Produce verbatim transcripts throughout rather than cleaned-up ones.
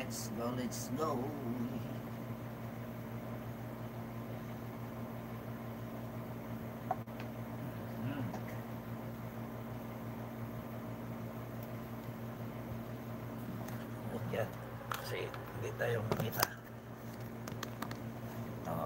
let's go, let's go. Yan, kasi hindi tayo makita. Ito.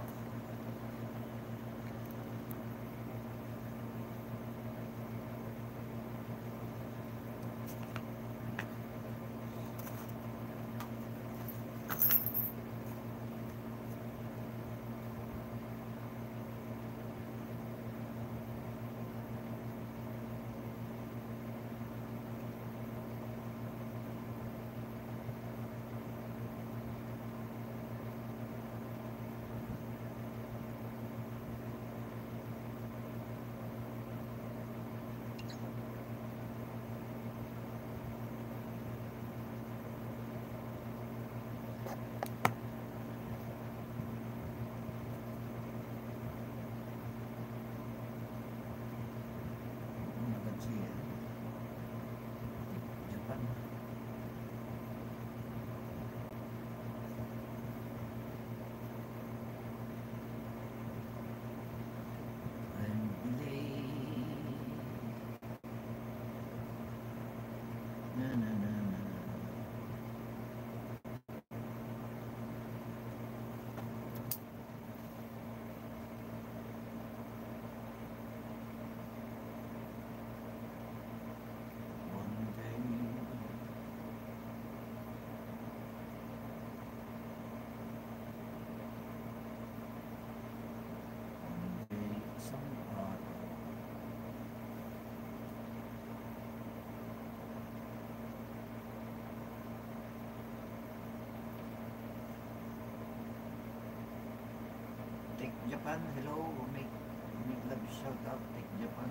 Japan, hello, make, make love shout out, Tech Japan.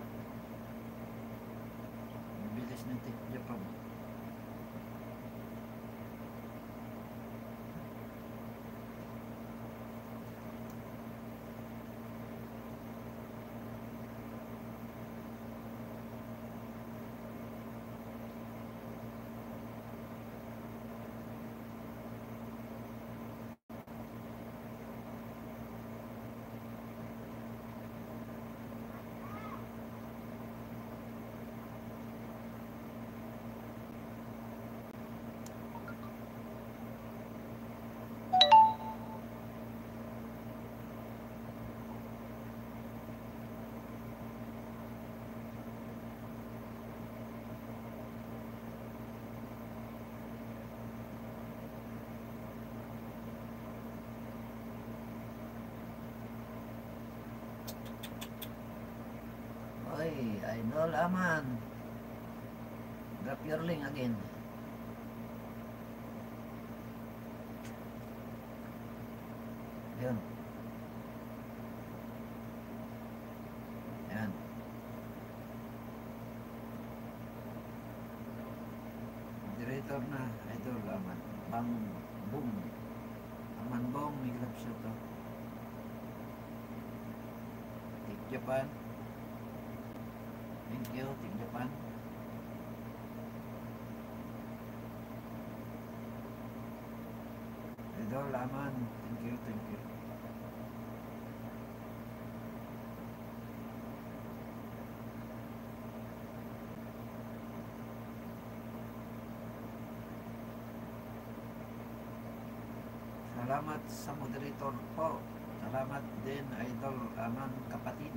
Bilis ng Tech Japan. Oy, idol Aman. Drop your link again. Yun. Yan. Moderator na, idol Aman. Bang, boom. Aman bong, may grab siya to. Tech Japan. Thank you, Tech Japan. Idol Aman, thank you, thank you. Salamat sa moderator po. Salamat din, Idol Aman kapatid.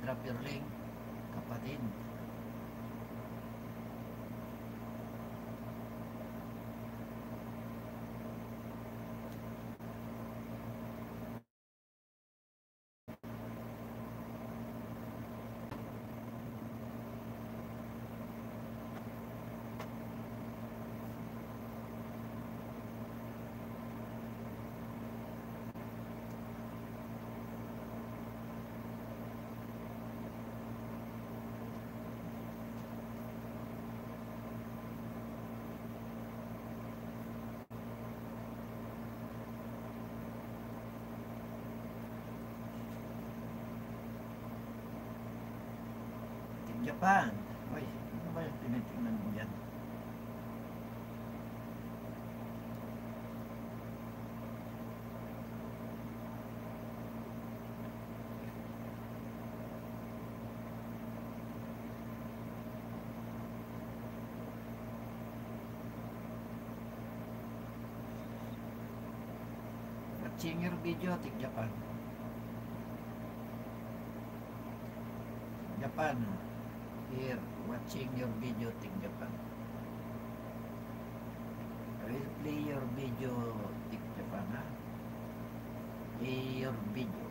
drop your link, kapatid. Japan. Uy, ano ba yung tinitingnan mo yan? Watching your video, tik Japan. Japan. Here, watching your video, tik Japan. I will play your video, tik Japan, ha? Play your video.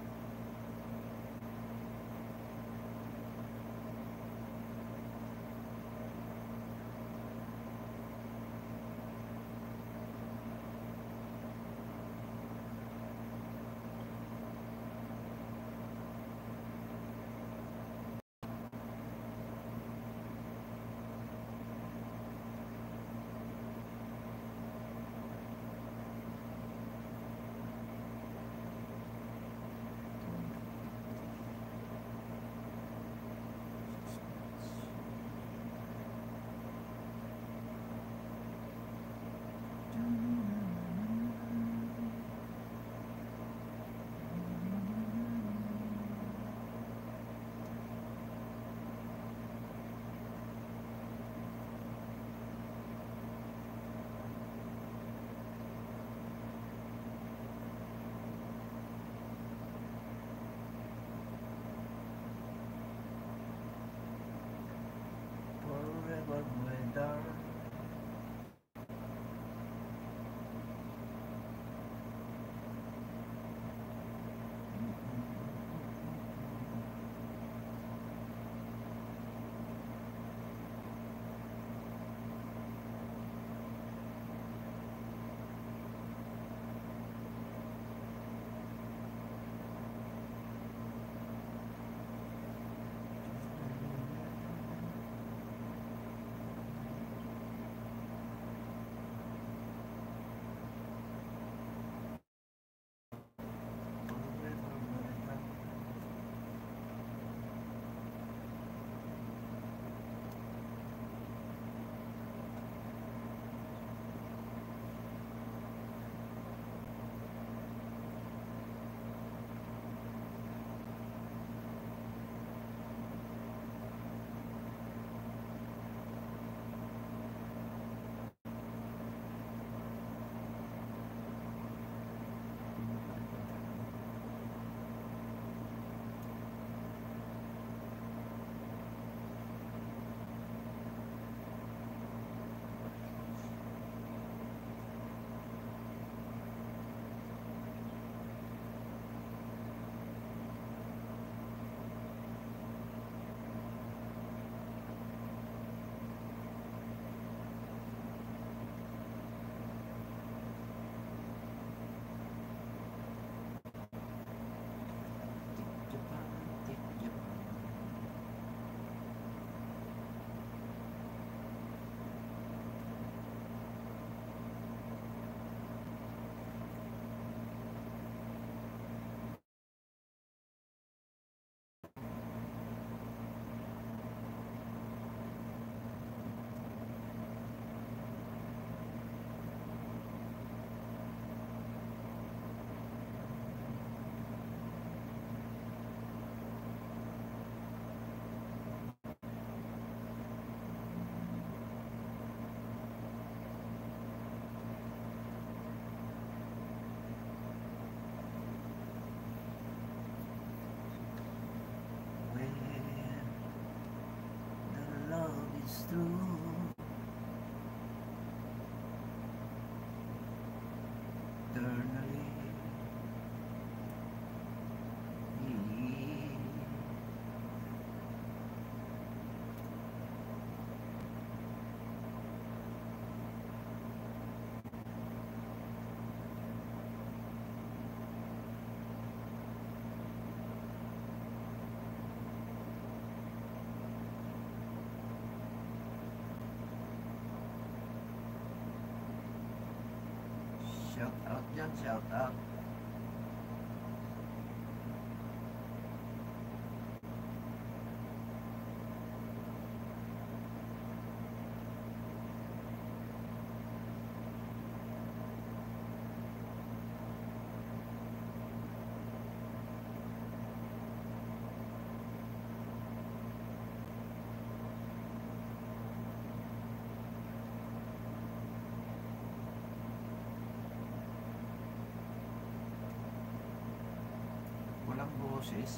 shout out dyan, shout out. Walang boses.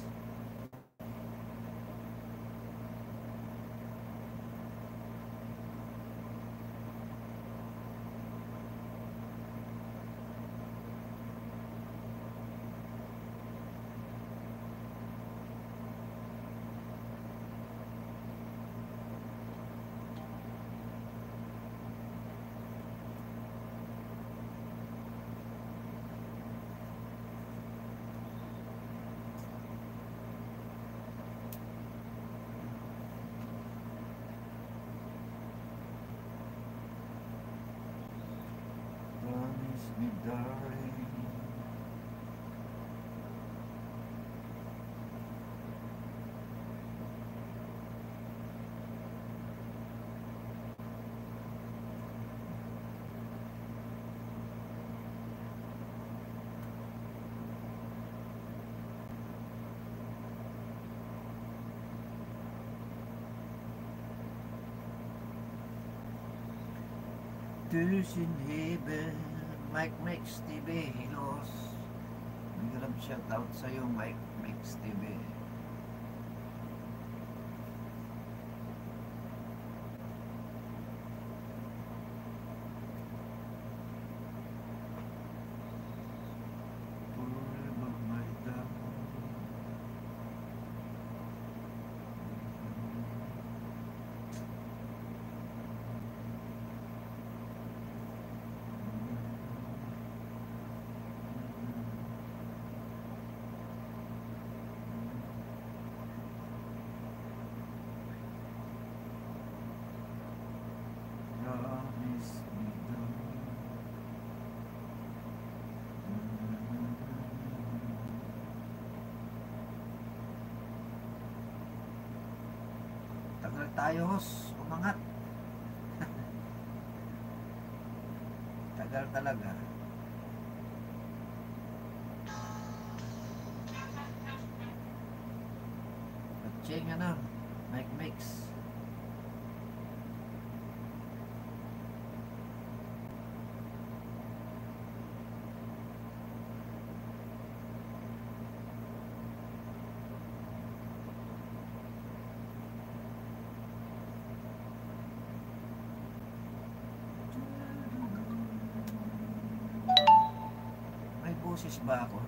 Promise me, darling. Tues in heaven, Mike Mix T V, Hilos. Nag-grab shout out sa'yo, Mike Mix T V. Forever my love. Promise me, darling. Tagal tayo, hos. Umangat. Tagal talaga. Ching ano, Mike Mix. May boses ba ako?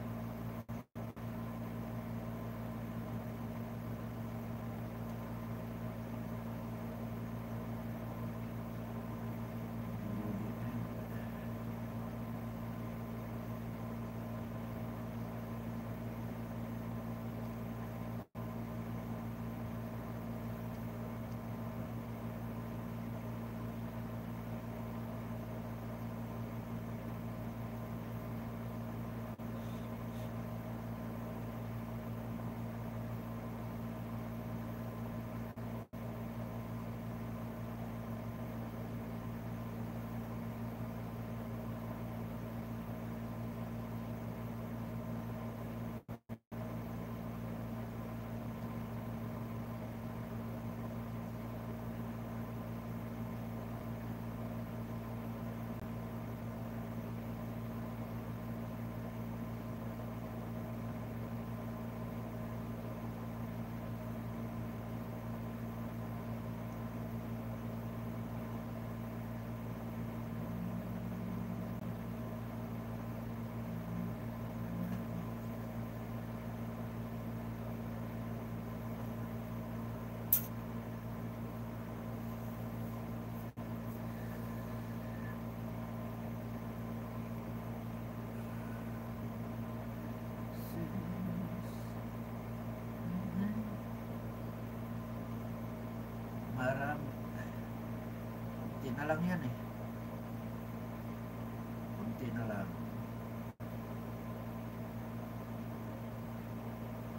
Marami. Kunti na lang yan eh. Kunti na lang.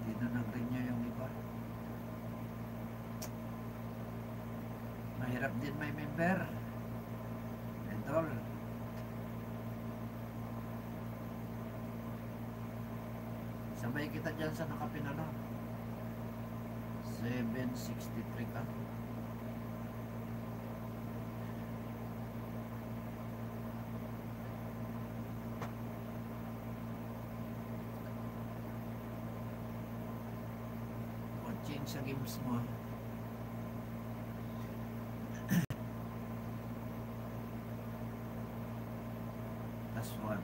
Hindi na nag-renew yung iba. Mahirap din may member. Idol. Sabay kita dyan sa nakapinano. seven sixty-three ka. Watching sa games mo. Plus one.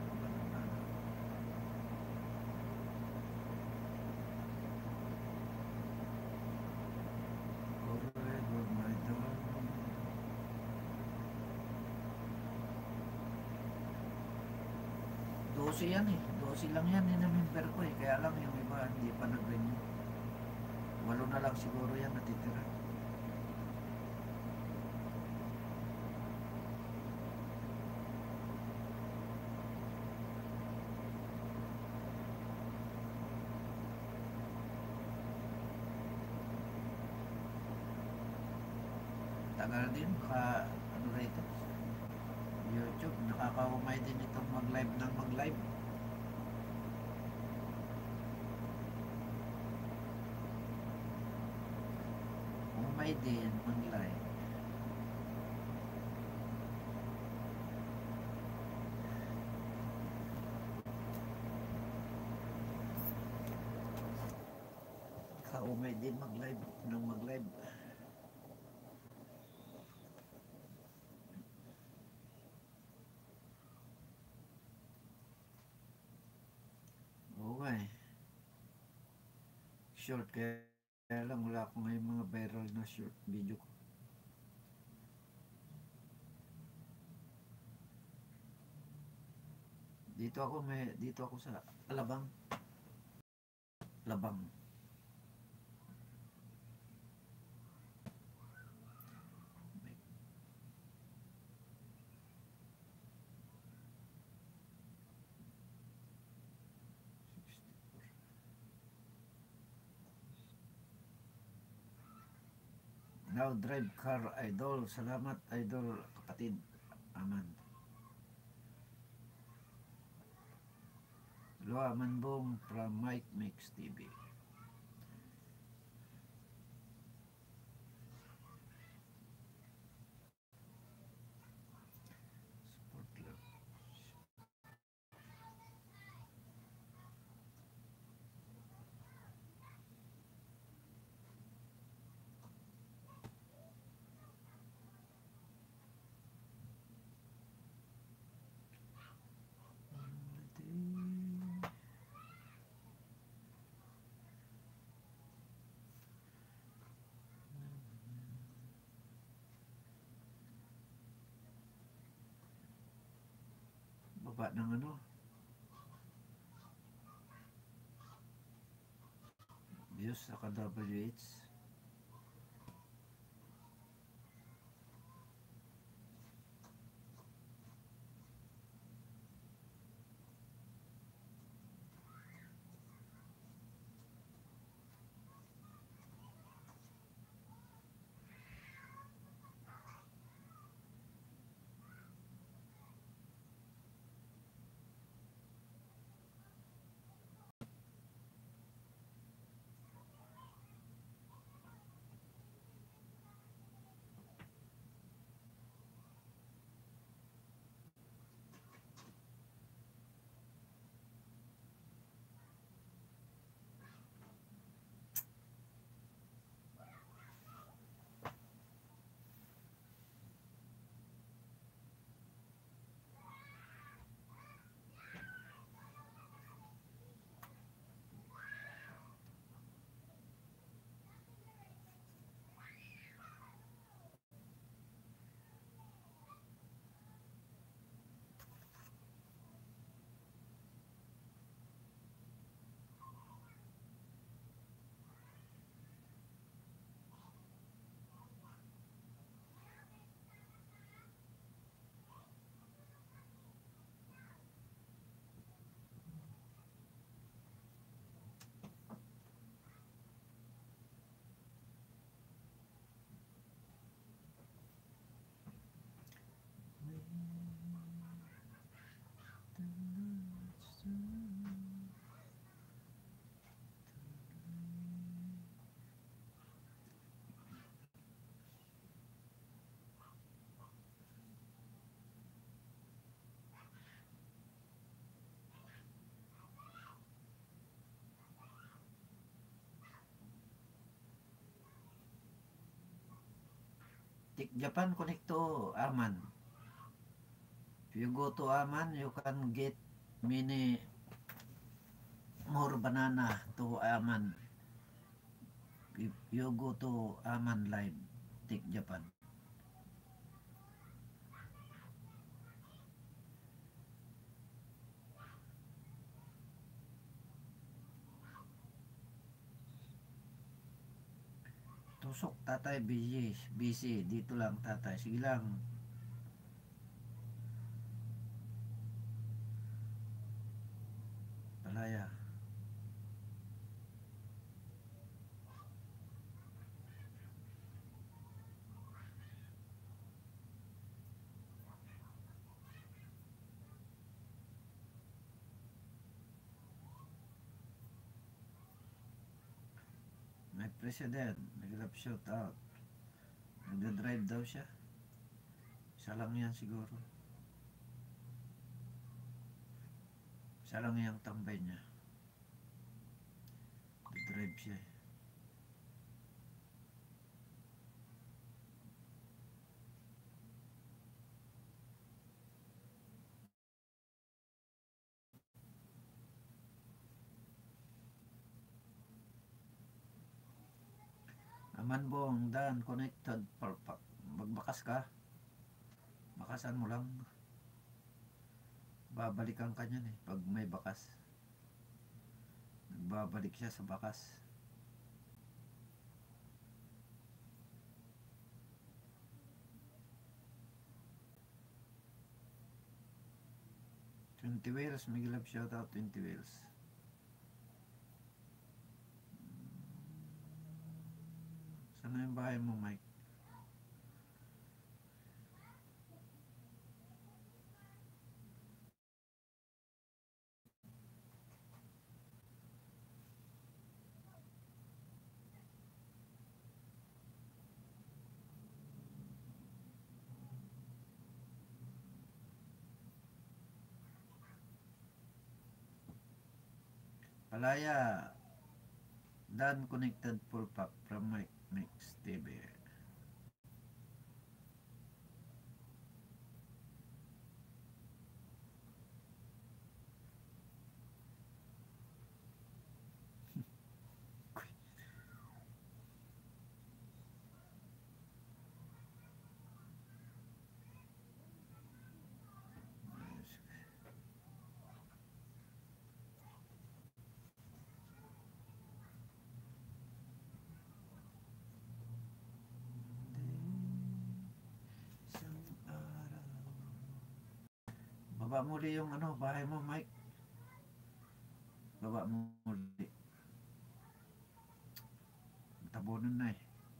Dose yan eh. Dose lang yan eh na member ko eh. Kaya lang yung iba hindi pa nag-renew. Walo na lang siguro yan natitira. Tagal din. Baka ano rito. YouTube. Nakakaumay din itong mag-live ng mag-live. Umay din mag-live. Kaumay din mag-live ng mag-live. Okay. Short kaya, kaya lang wala akong ngayon mga viral na short video ko. Dito ako may dito ako sa Alabang. Labang. Now drive car idol. Salamat idol kapatid. Aman. Hello Aman Bong from Mike Mix T V. Support lang. Baba ng ano. Views sa ka-W H. Take Japan connect to Aman. If you go to Aman, you can get many more banana to Aman. If you go to Aman live, take Japan. Tusok tatay, busy, busy. Dito lang tatay. Sige lang. Palaya. May president. Nag-rap shout out. Nagda-drive daw siya. Isa lang yan siguro. Isa lang yung tambay niya. Nag-drive siya. Aman bong, dan, connected, perfect. Magbakas ka. Bakasan mo lang. Babalikan ka niyan eh, pag may bakas. Nagbabalik siya sa bakas. twenty wheels, may love shout out twenty wheels. Saan na yung bahay mo, Mike? Palaya, Dan connected full pack from Mike Mix T V. Baba muli yung ano, bahay mo, Mike. Baba muli. Tabunan na eh.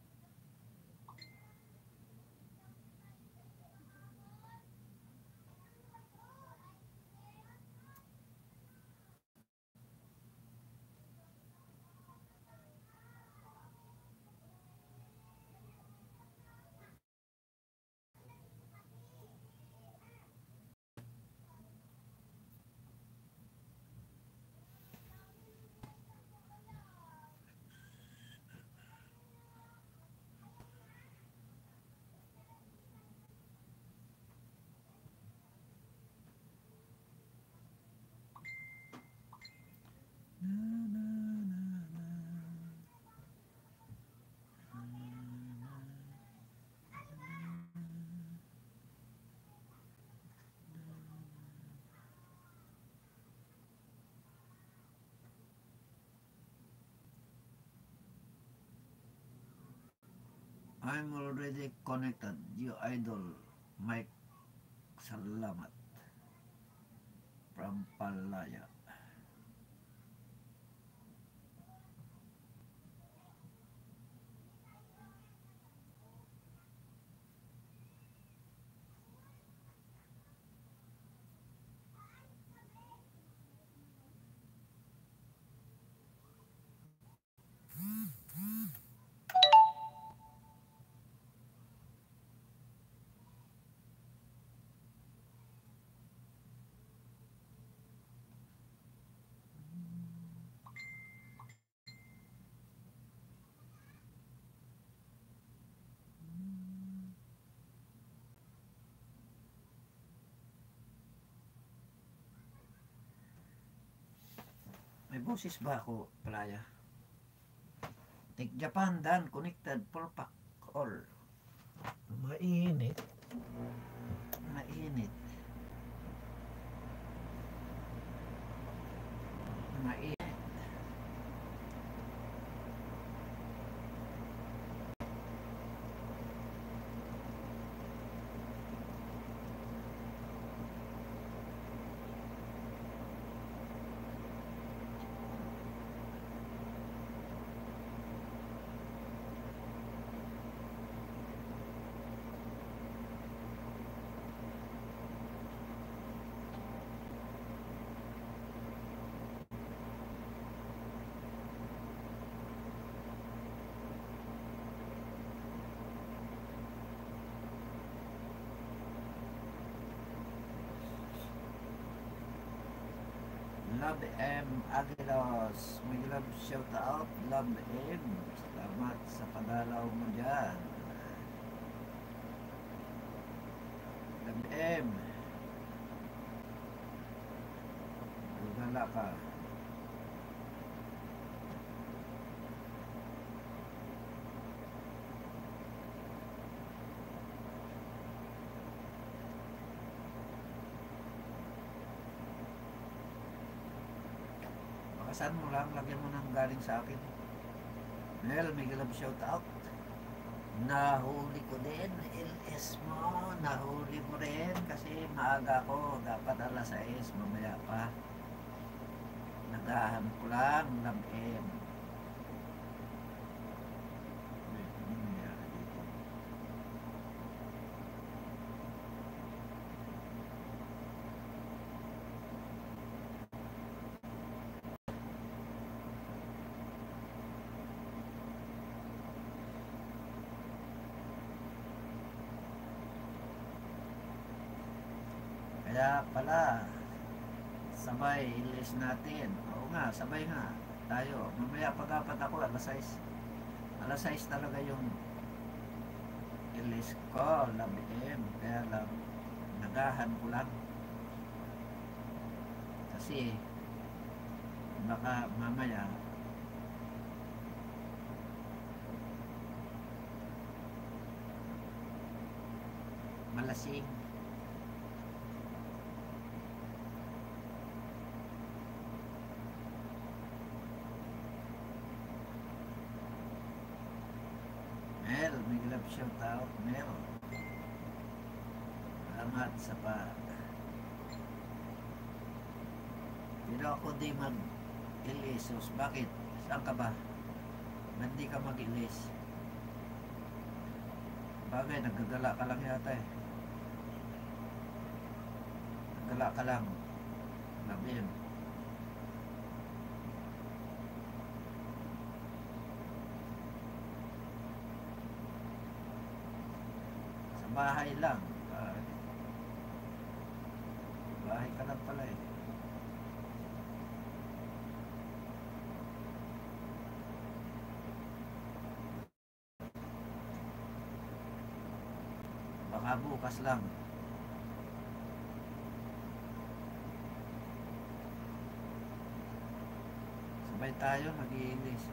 I'm already connected. You idol, Mike. Salamat. From Palaya. boses ba ako, Playa? Take Japan, Dan, connected, full pack, all. Mainit. Mainit. Mainit. Love M. Aguilos, may love shout out. Love M, salamat sa padalaw mo dyan. Love M, gugala ka. Saan mo lang, lagyan mo nang galing sa akin. Mel, may galab shout out. Nahuli ko din, L S mo, nahuli mo rin kasi maaga ko, dapat alas sais, mamaya pa. Nagahan ko lang, love M. Kaya pala, sabay ilis natin. Oo nga, sabay nga tayo. Mamaya pag-apat ako, alas sais. Alas sais talaga yung ilis ko, love M. Kaya lang, nagahan ko lang. Kasi, baka mamaya, malasing. Mel, may love shout out, Mel. Salamat sa pa. Pero ako di mag-ilisos. Bakit? Saan ka ba? Ba't di ka mag-ilis? Bagay, naggagala ka lang yata eh. Naggala ka lang. Love yun. Bahay lang. Uh, bahay ka lang pala eh. Baka bukas lang. Sabay tayo mag-iilis.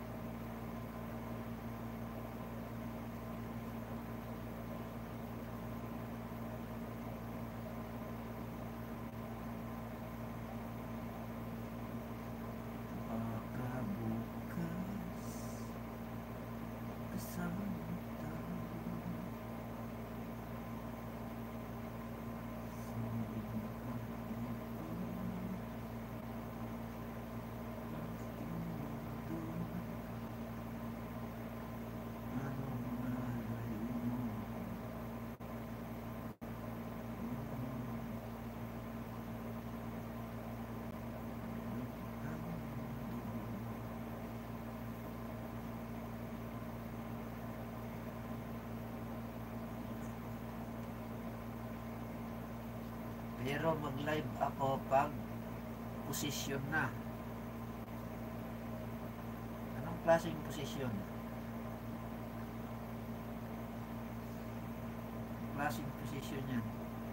Pero mag-live ako pag posisyon na. Anong klaseng posisyon? Klaseng posisyon yan.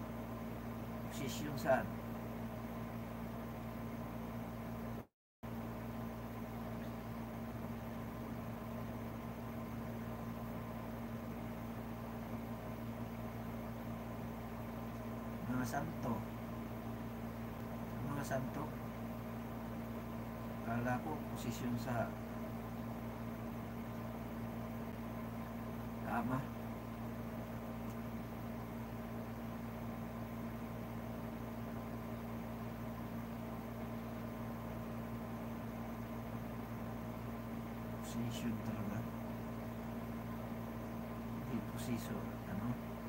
Posisyon saan? mga santo. Mga santo. Kala ko posisyon sa ama. Posisyon talaga. Hindi posisyon. Ano?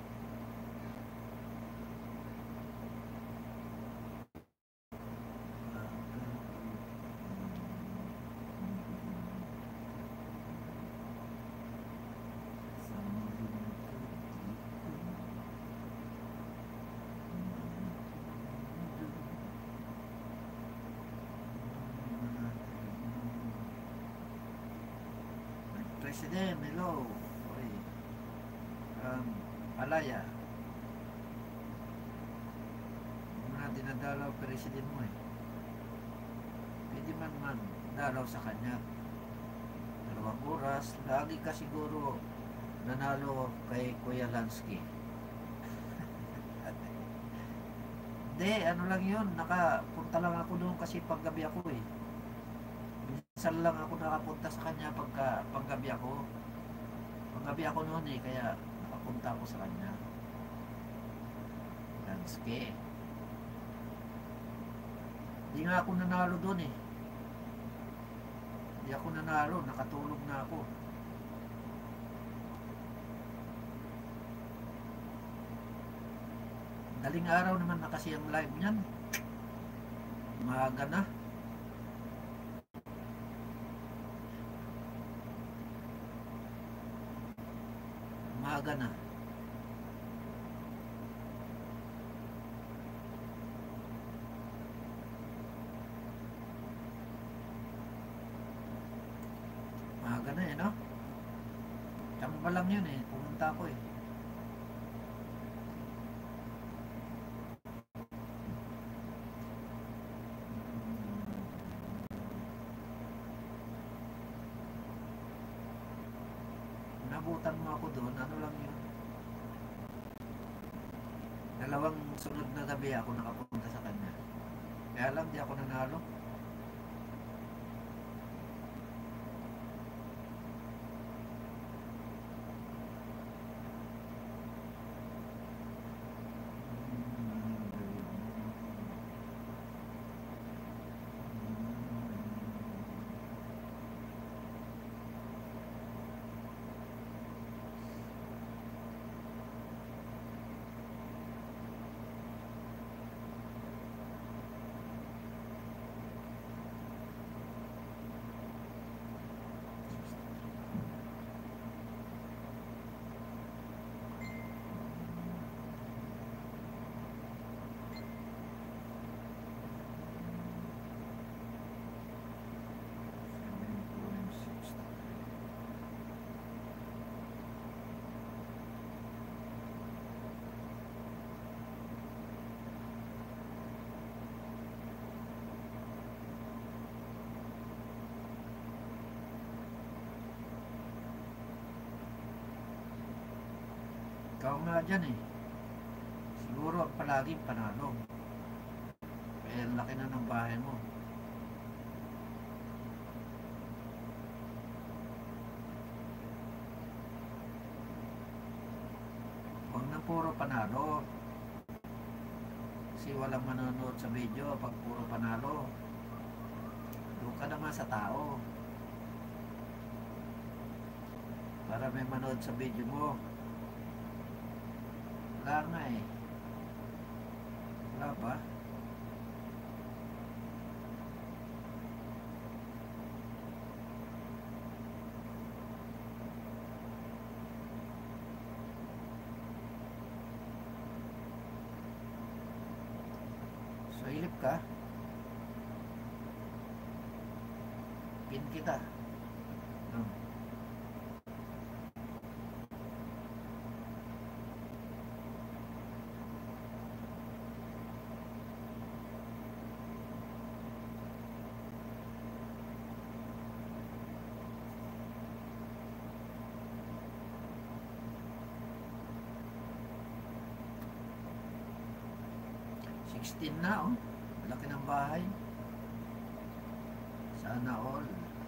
President, hello. Oy. Um, Alaya. Hindi na dinadalaw president mo eh. Pwede man man dalaw sa kanya. Dalawang oras, lagi ka siguro nanalo kay Kuya Lansky. Hindi, ano lang yun, nakapunta lang ako doon kasi paggabi ako eh. Minsan lang ako nakapunta sa kanya pagka paggabi ako. Paggabi ako noon eh, kaya nakapunta ako sa kanya. Lansky. Hindi nga ako nanalo doon eh. Hindi ako nanalo, nakatulog na ako. Daling araw naman na kasi ang live niyan. Maaga na. Maaga na. Maaga na eh, no? Tsamba lang yun eh. Pumunta ako eh. Nabutan mo ako doon, ano lang yun. Dalawang sunod na gabi ako nakapunta sa kanya. Kaya lang di ako nanalo. Ikaw nga dyan eh. Siguro ang palaging panalo. Kaya laki na ng bahay mo. Huwag na puro panalo. Kasi walang manonood sa video pag puro panalo. Doon ka naman sa tao. Para may manood sa video mo. Wala nga eh. Wala ba? So, ilip ka. Pin kita. Hmm. sixteen na oh. Laki ng bahay. Sana all.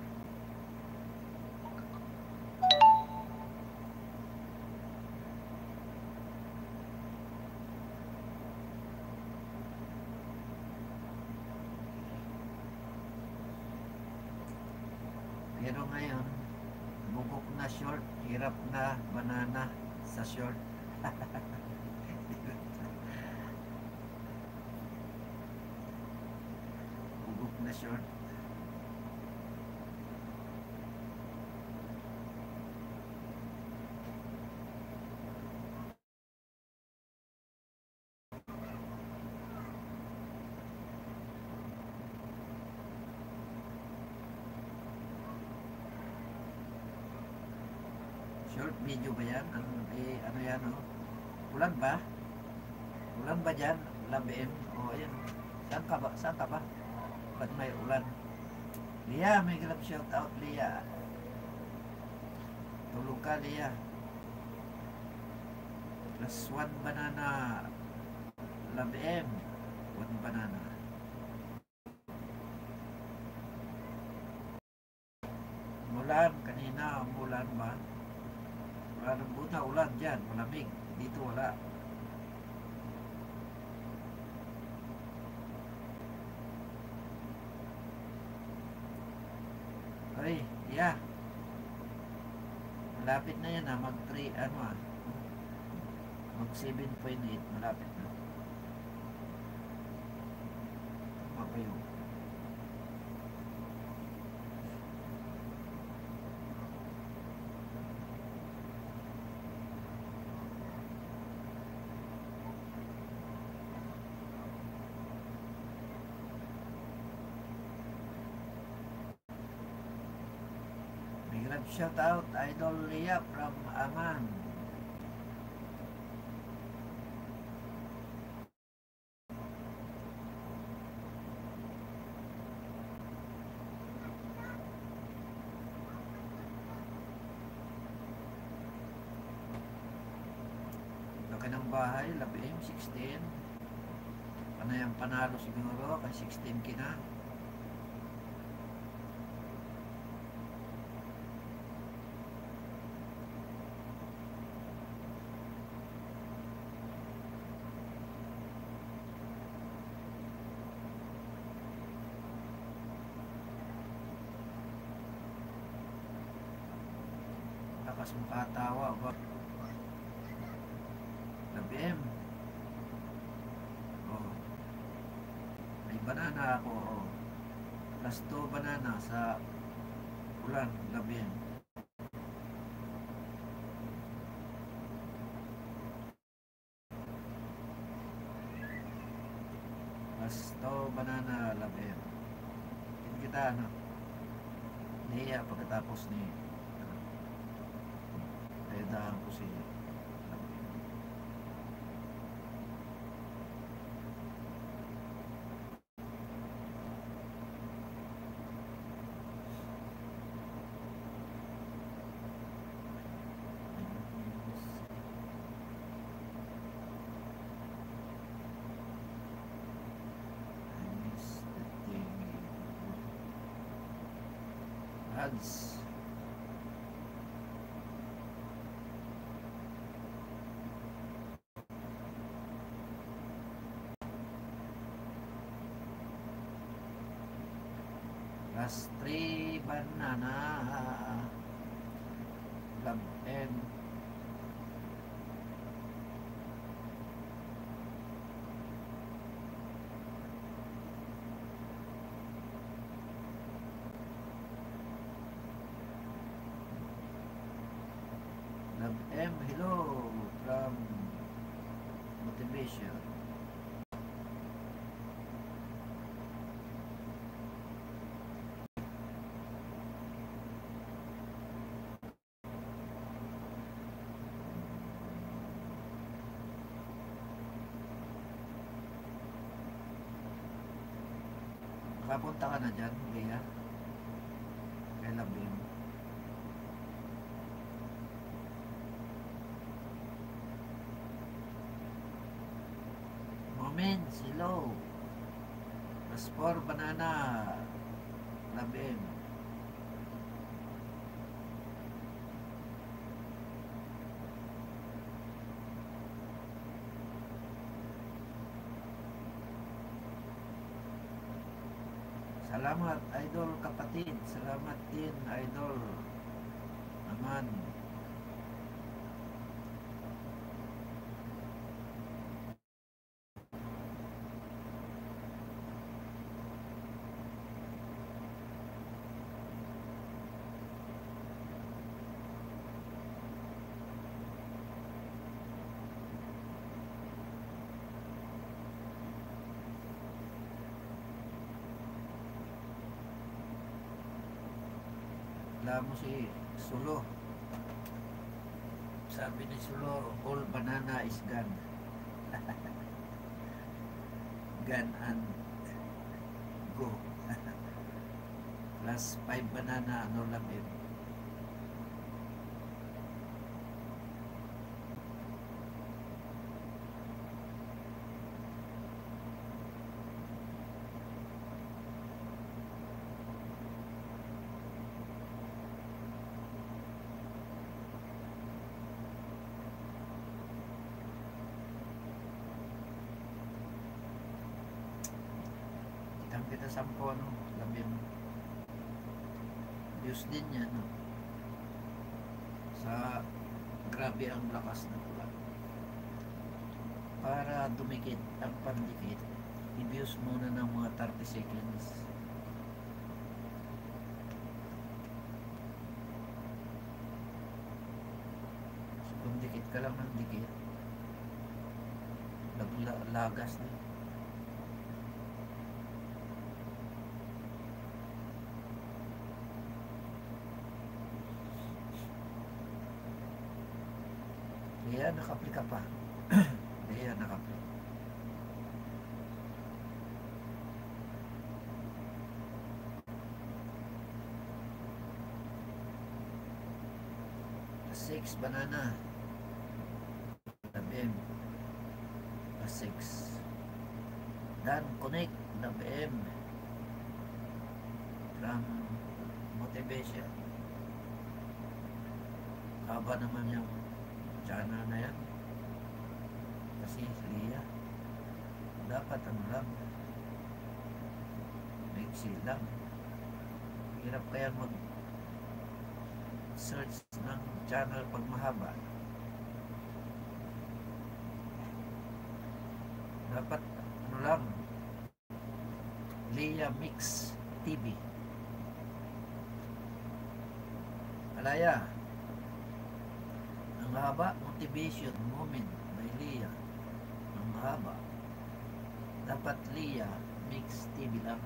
Pero ngayon, bugok na short, hirap na banana sa short. Bugok na short. Short video ba yan? Ano, eh, ano yan oh? Ulan ba? Ulan ba dyan? Ulan B M? O oh, ayan. Saan ka ba? Saan ka ba? Ba't may ulan? Lia, may grab shout out Lia. Tulog ka Lia. Plus one banana. La B M. One banana. Mulan kanina. Mulan ba? Wala ng buta, ulan dyan, malamig. Dito wala. Ay, yeah. Malapit na yan ha, mag three, ano ah. Mag seven point eight, malapit na. Tama pa yun. Shout out Idol Leah from Aman. Laki ng bahay, Lab M, sixteen. Panayang panalo siguro, kay sixteen kina. Lakas makatawa ba? Lab M. Oh. May banana ako. Oh. Plus two banana sa ulan. Lab M. Plus two banana. Lab M. Kita ano? Niya pagkatapos ni dahan ko siya. Ads. Plus three banana. Lab M. Lab M, hello from Motivation. Nakapunta ka na dyan, Leah? Kay Labim. Moments, hello. Plus four banana. Labim. Salamat, idol kapatid. Salamat din, idol. Naman. Alam mo si Sulo. Sabi ni Sulo, all banana is gone. Gone and go. Plus five banana, no labim. Kita sampo ano, labim. Views din yan, no? Sa grabe ang lakas ng ulan. Para dumikit ang pandikit, i-views muna ng mga thirty seconds. So, kung dikit ka lang ng dikit, lagas na. Kaya nakaplika pa. Kaya nakaplika. Six banana. Labim. Six. Dan connect. Labim. From motivation. Haba naman yung channel na yan. Kasi Lia, dapat ano lang, mixi lang. Hirap kaya mag search ng channel pag mahaba. Dapat ano lang, Lia Mix T V. Alaya. Ang haba, motivation, moment, by Lia. Ang haba. Dapat Lia, Mix T V lang.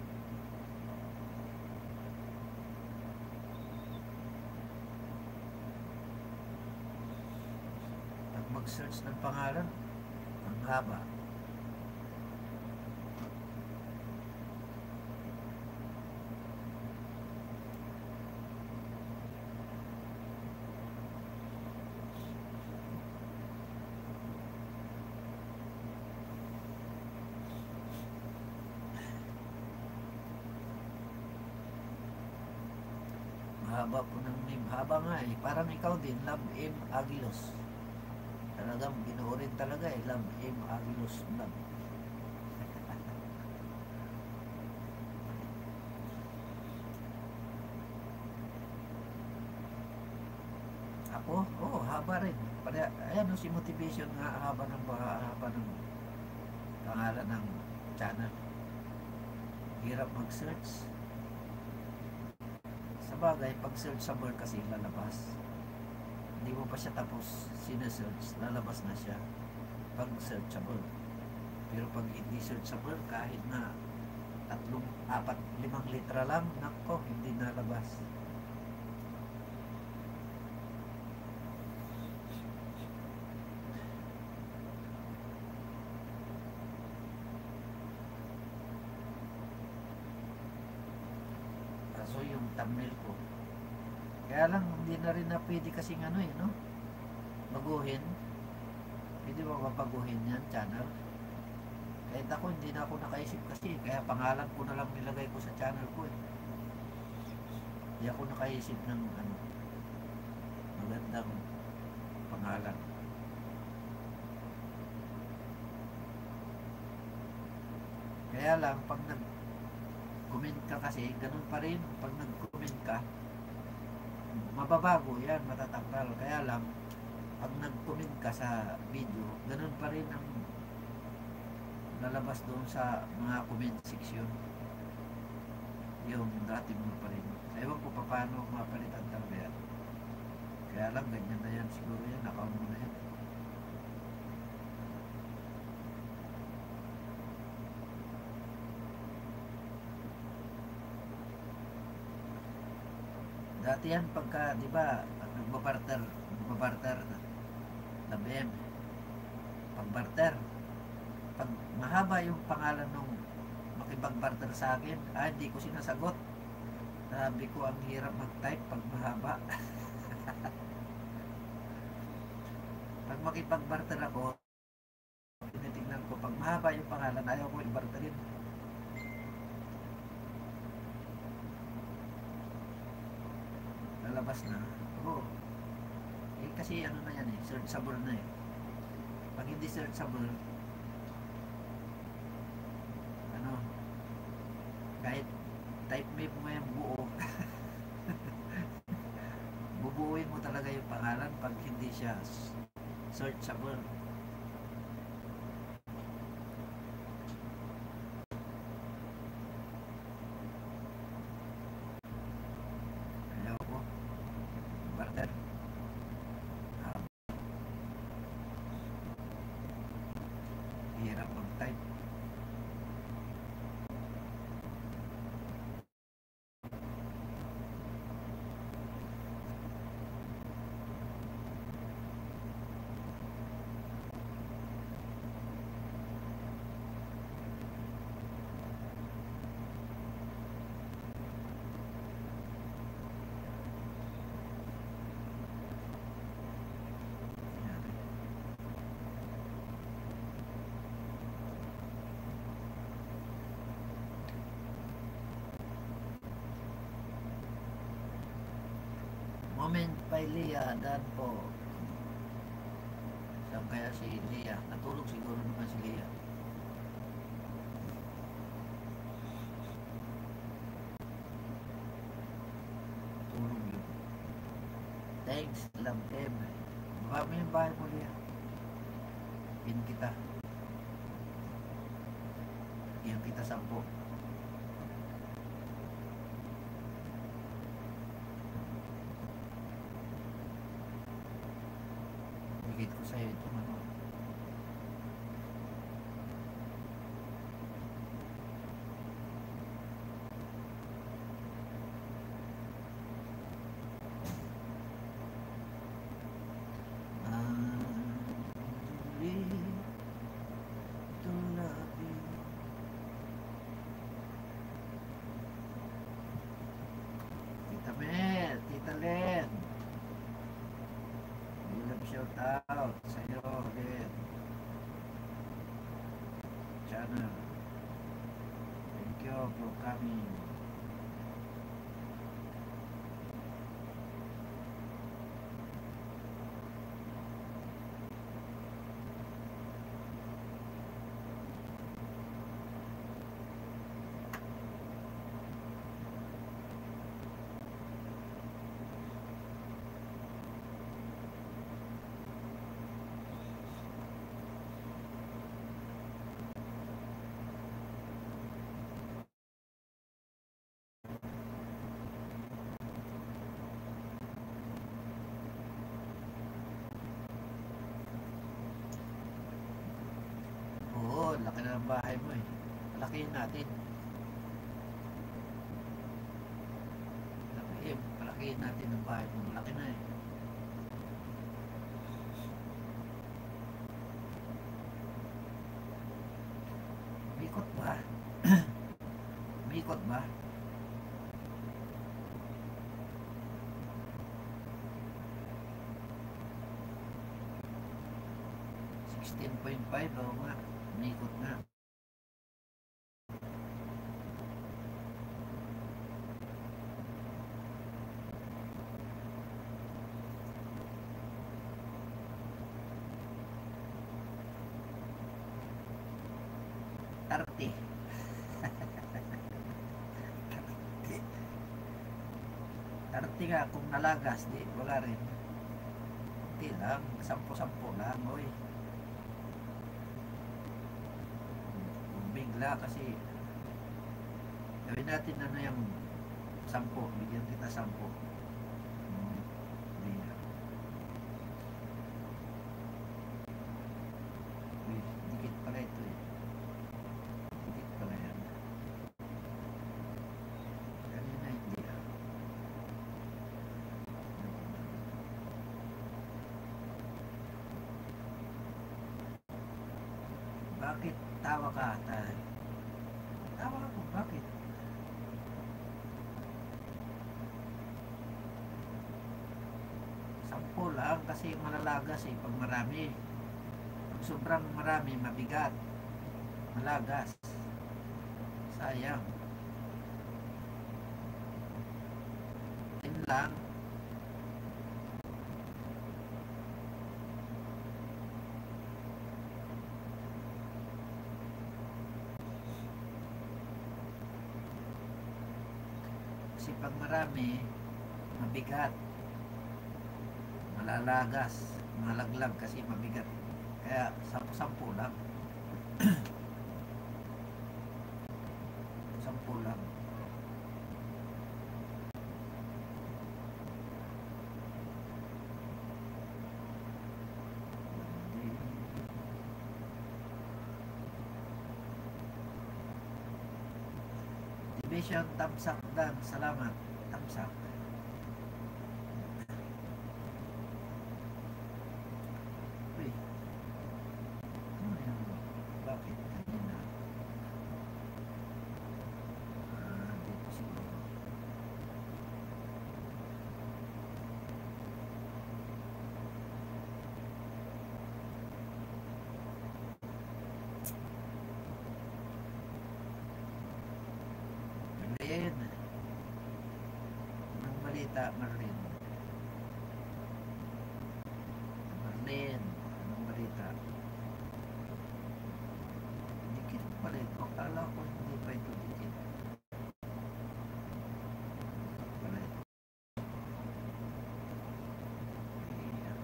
Pag mag-search ng pangalan, ang haba. Haba po ng name. Haba nga eh. Parang ikaw din, Love M. Aguilos. Talagang binuo rin talaga eh. Love M. Aguilos. Love. Ako? Oo, oh, haba rin. Para, ayan o si Motivation nga. Haba ng, haba ng pangalan ng channel. Hirap mag-search. Sabagay, pag search sa bar kasi lalabas. Hindi mo pa siya tapos sinesearch, lalabas na siya pag searchable. Pero pag hindi searchable, kahit na tatlong, apat, limang litra lang, nako, hindi nalabas. So yung thumbnail ko, kaya lang hindi na rin na pwede kasing ano eh, no? Baguhin. Pwede ba mapaguhin yan channel? Kahit ako, hindi na ako nakaisip kasi. Kaya pangalan ko na lang nilagay ko sa channel ko eh. Hindi ako nakaisip ng ano, magandang pangalan. Kaya lang, pag nag-comment ka kasi, ganun pa rin. Pag nag-comment ka, mababago yan, matatanggal. Kaya lang, pag nag-comment ka sa video, ganun pa rin ang lalabas doon sa mga comment section. Yung dati mo pa rin. Ewan ko pa paano mapalitan talaga yan. Kaya lang, ganyan na yan siguro yan. Account mo na yan. Dati yan pagka, di ba, pag nagbabarter, nagbabarter na B M, pagbarter, pag mahaba yung pangalan nung makipagbarter sa akin, ah, hindi ko sinasagot. Sabi ko, ang hirap mag-type pag mahaba. Pag makipagbarter ako, tinitingnan ko, pag mahaba yung pangalan, ayaw ko i-barterin. Lalabas na. Oo. Eh, kasi ano na yan eh, searchable na eh. Pag hindi searchable, ano, kahit type me mo yung buo, bubuuin mo talaga yung pangalan pag hindi siya searchable. Ayaw ko. Barter. Ah, hirap mag-type. Moment by Leah, dan po. Saan kaya si Leah? Natulog siguro naman si Leah. Tulog yun. Thanks, love them. Baka mo yung bahay mo, Leah. Pin kita. Iyan kita sampo. Bigit ko sa'yo itong ano. Tita Mel, Tita Len, bilang shout out sa'yo ulit. Channel. Thank you for coming. Oo, laki na ng bahay mo eh. Palakihin natin. Laki, palakihin natin ang bahay mo. Laki na eh. Mikot ba? Mikot ba? sixteen point five, oo nga. Mikot na. thirty. thirty nga kung nalagas, di wala rin. Hindi lang, sampo-sampo lang, oy. Kung bigla kasi, gawin natin ano yung sampo, bigyan kita sampo. Hmm, hindi lang. Uy, dikit pala ito eh. Dikit pala yan. Kanina hindi ah. Bakit tawa ka? Ta- tawa ako, bakit? Sampo lang kasi malalagas eh pag marami. Pag sobrang marami, mabigat. Malagas. Sayang. Yun lang. Kasi pag marami, mabigat. Malalagas. Malaglag kasi mabigat. Kaya sampu-sampu lang. Sampu lang. Division Tamsak Dan. Salamat. Tamsak. Uy. Ano yan? Bakit kanina? Ah, dito siguro. Marlene. Anong balita, Marlene? Marlene. Anong balita? Dikit pala ito. Akala ko hindi pa ito dikit. Pala ito. Ayan.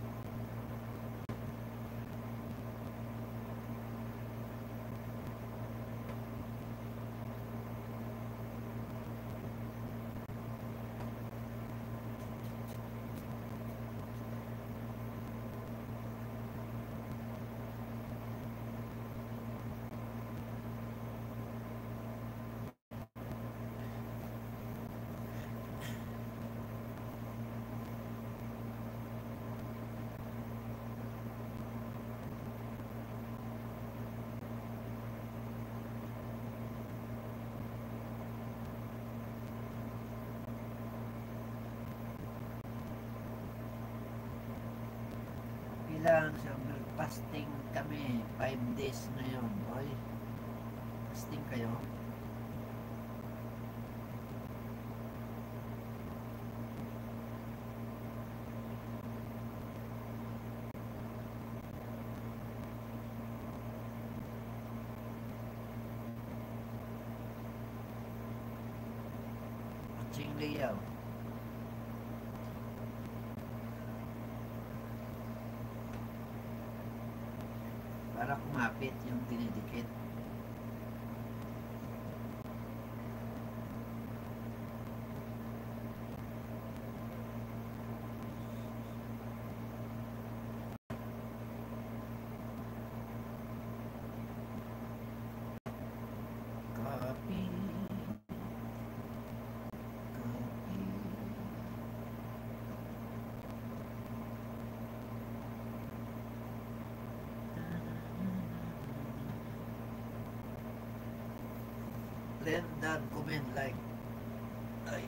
Ilang siyempre fasting kami. five days ngayon. Oy, fasting kayo? Ching Liao. Para kumapit yung dinidikit. Copy. Copy. Let that comment like. Ay.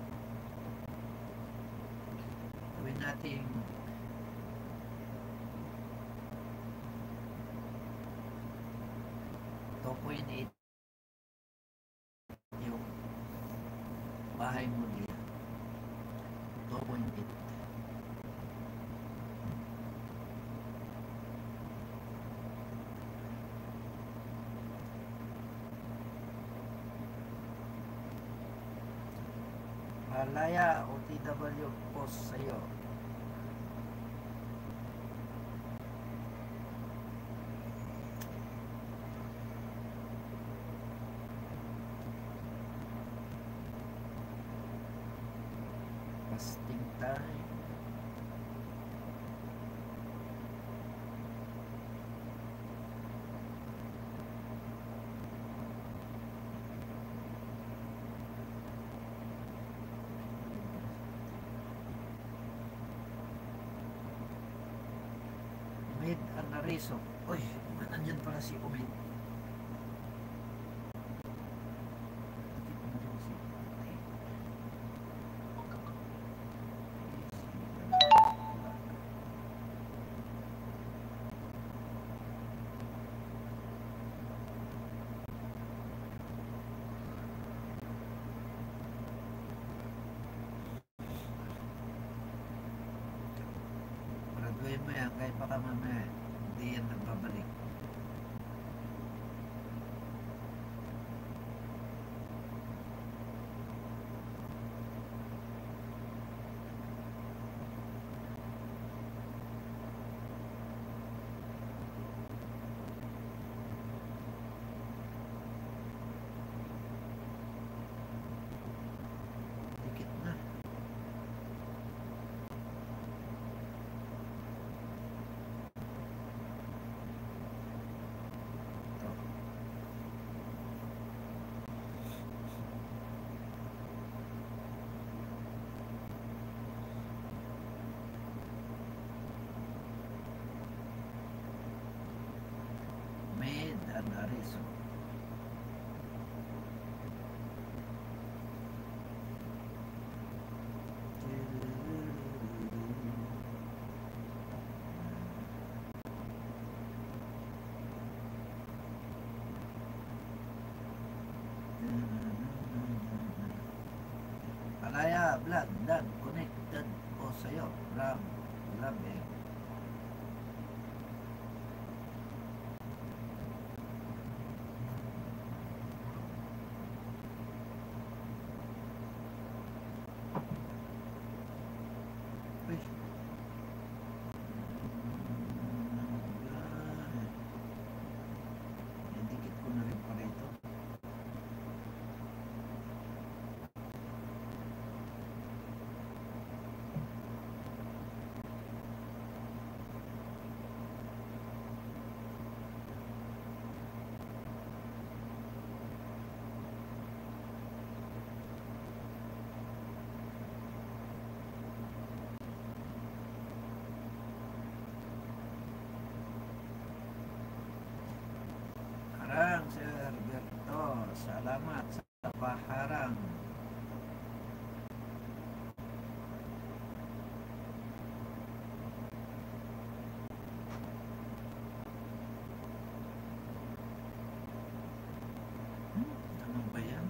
Gawin natin two point eight yung bahay mo dito. two point eight. Malaya o T W post sa'yo. Fasting time. Umid ang nariso. Uy, nandyan pala si Umid. Graduate mo yan, kahit pa ka mamaya, hindi yan nagbabalik. Dikit na. Ito. Med ang nariso. Malaya, vlog, done, connected po sa'yo. Ram, ram eh. Uy. Yan, dikit ko na rin pala ito. Harang, Sir Alberto. Salamat sa paharang. Hmm, ano ba yan?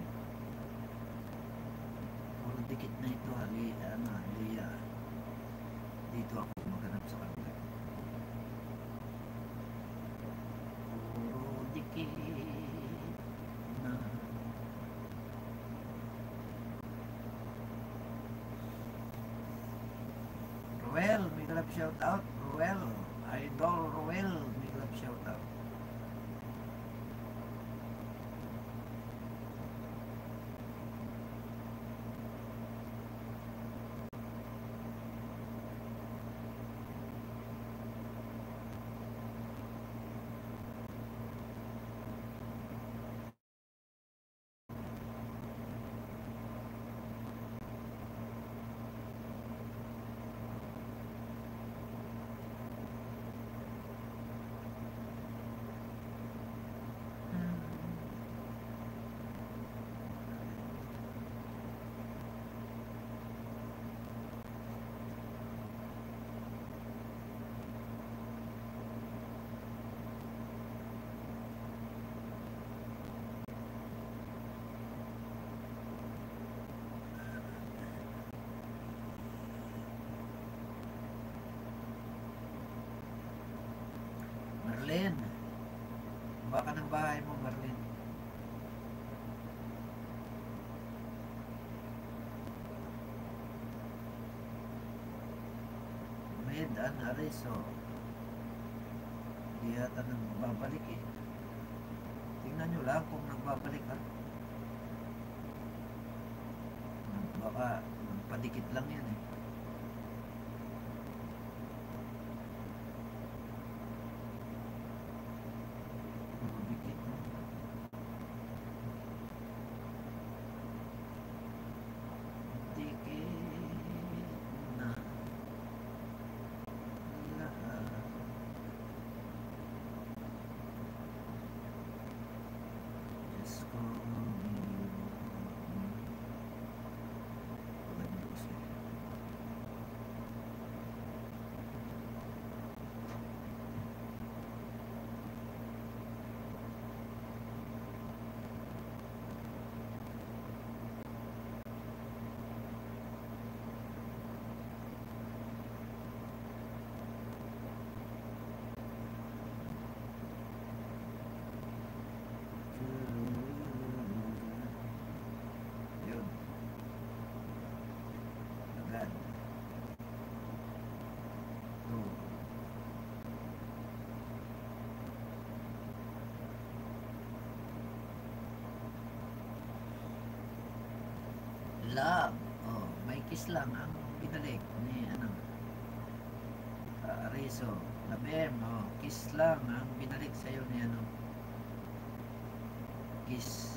Puro dikit na ito, hali, ano, Lia. Dito ako maghanap sa kanila. Puro dikit na. Ruel, may love shout out. Ruel, Idol Ruel, may love shout out. Marlene, baka ng bahay mo, Marlene. Med an Ariso. Di yata nagbabalik eh. Tingnan nyo lang kung nagbabalik ha. Baka padikit lang yan eh. Padikit. Dikit na lahat. Just call me. Yun. Agad. Two. Love. Oh, may kiss lang ang binalik ni ano. Uh, Ariso. Labem. Oh, kiss lang ang binalik sa'yo ni ano. Kiss.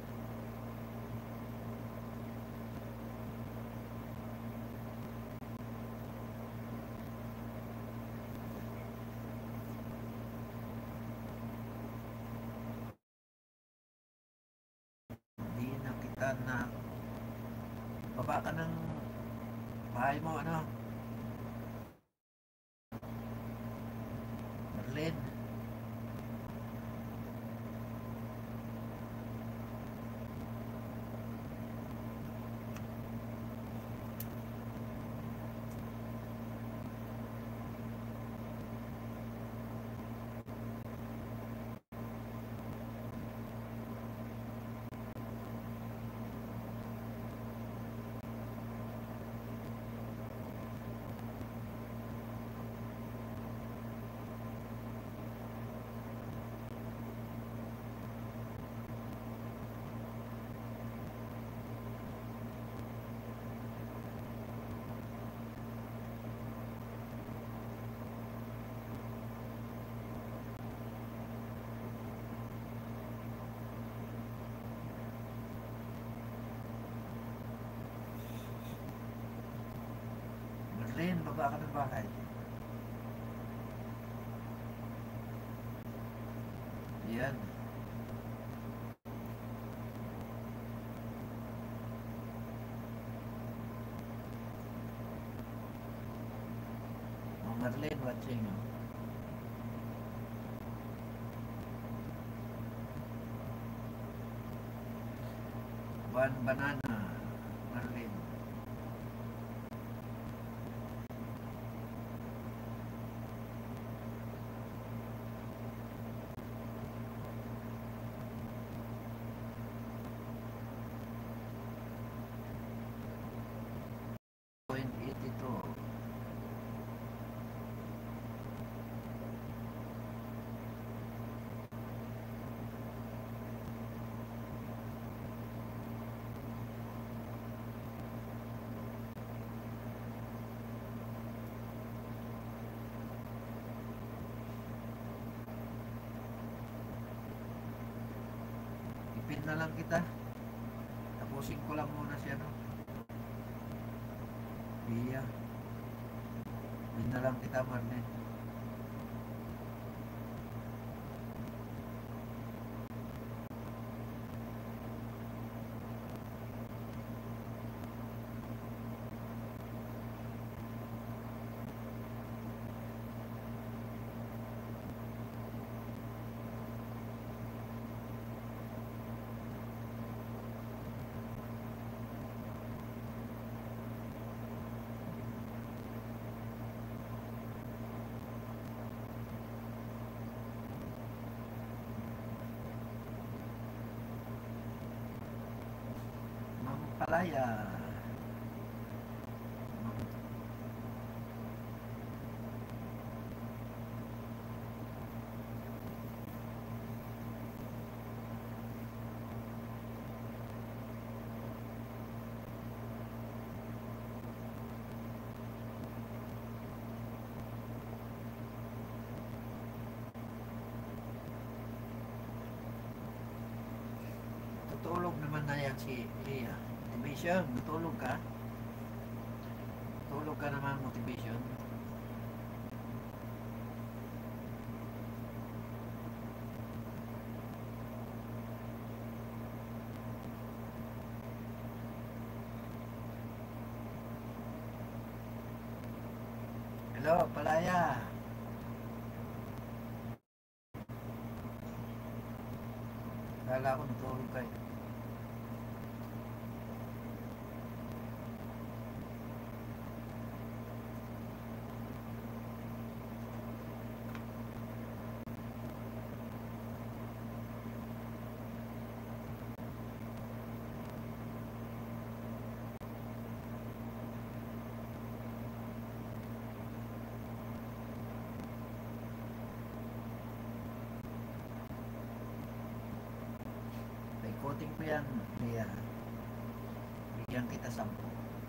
Hindi na kita na baba ka ng bahay mo ano. Marlene. Marlene, baba ka ng bahay. Yan. Oh, Marlene watching. Oh. One banana. Marlene. Point eighty-two. Ipin na lang kita. Tapusin ko lang muna siya no. Iya. Ipin na lang kita, Marlene. palaya. Tutulog naman na yan si Iya. Motivation, tutulog ka? Tulog ka naman, motivation. Hello, palaya. Kala ko natulog kayo. Ikoting mo yan, Lia. Bigyan kita sampo.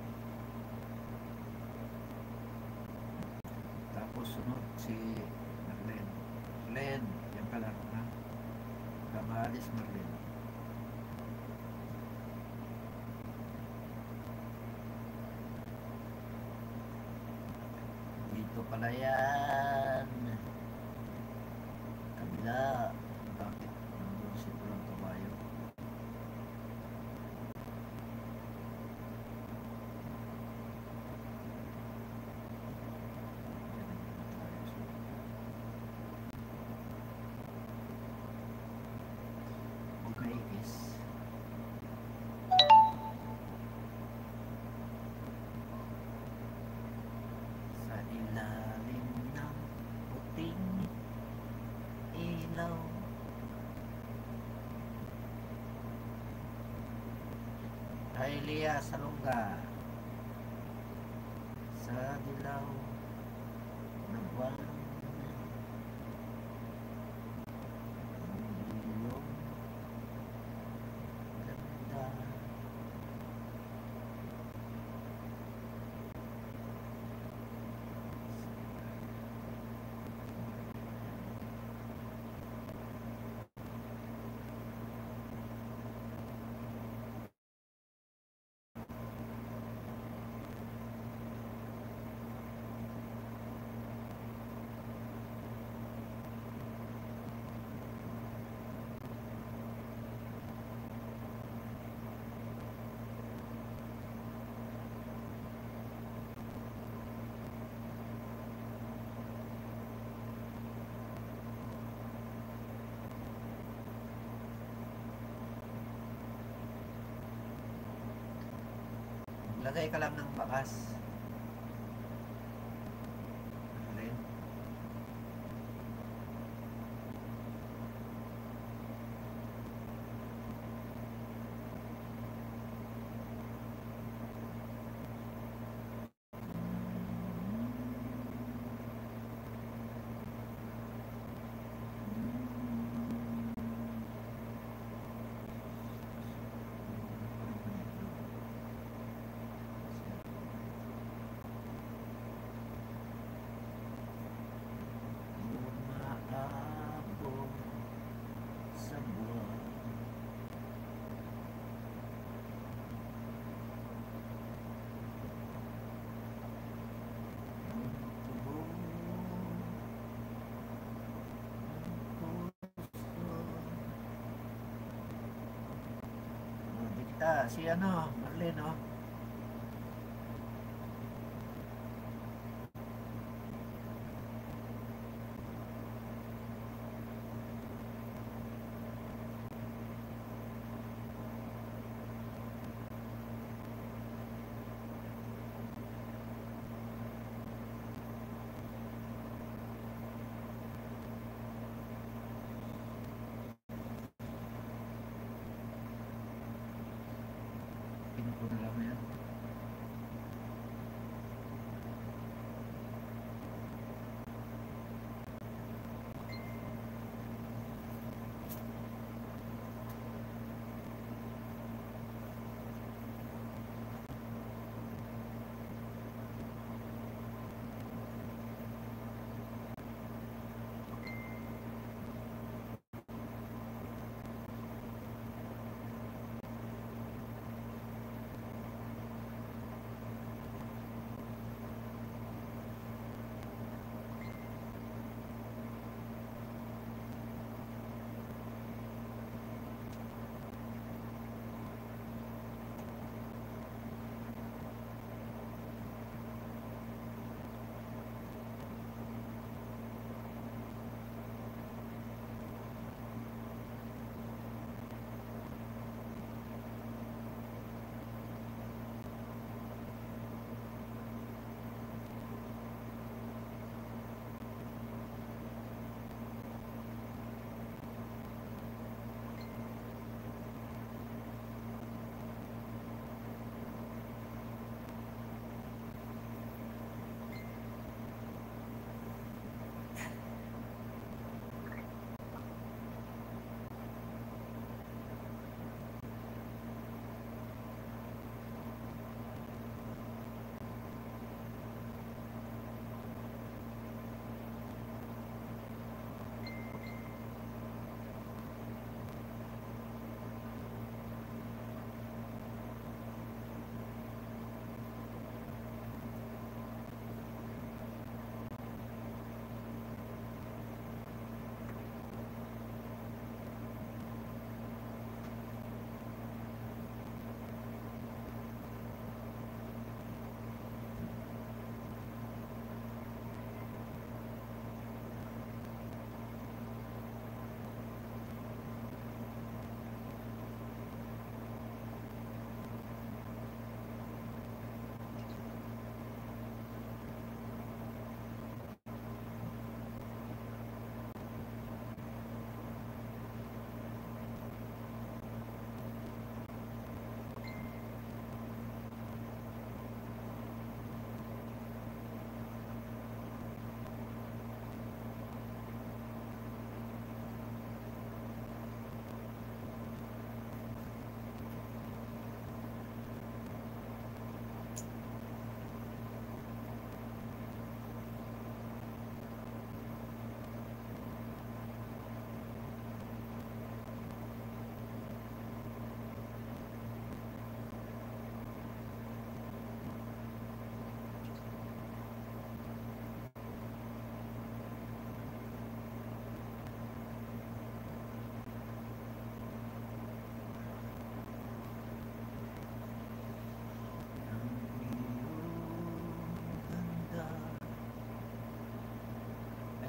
Tapos sunod si Marlene. Marlene, yan ka lang, ha? Kamalis, Marlene. Dito pala yan. Kabila. Bakit? Nandun si Pulang Kabayo. Okay is sa ilalim ng puting ilaw ay Lia Salonga sa dilaw ng buwan ang iyong ganda. Lagay ka lang ng bakas. Rin. Umaabot sa buwan. Ang tubo ng puso. Oh, di kita. Si ano, Marlene, oh. Pinupo na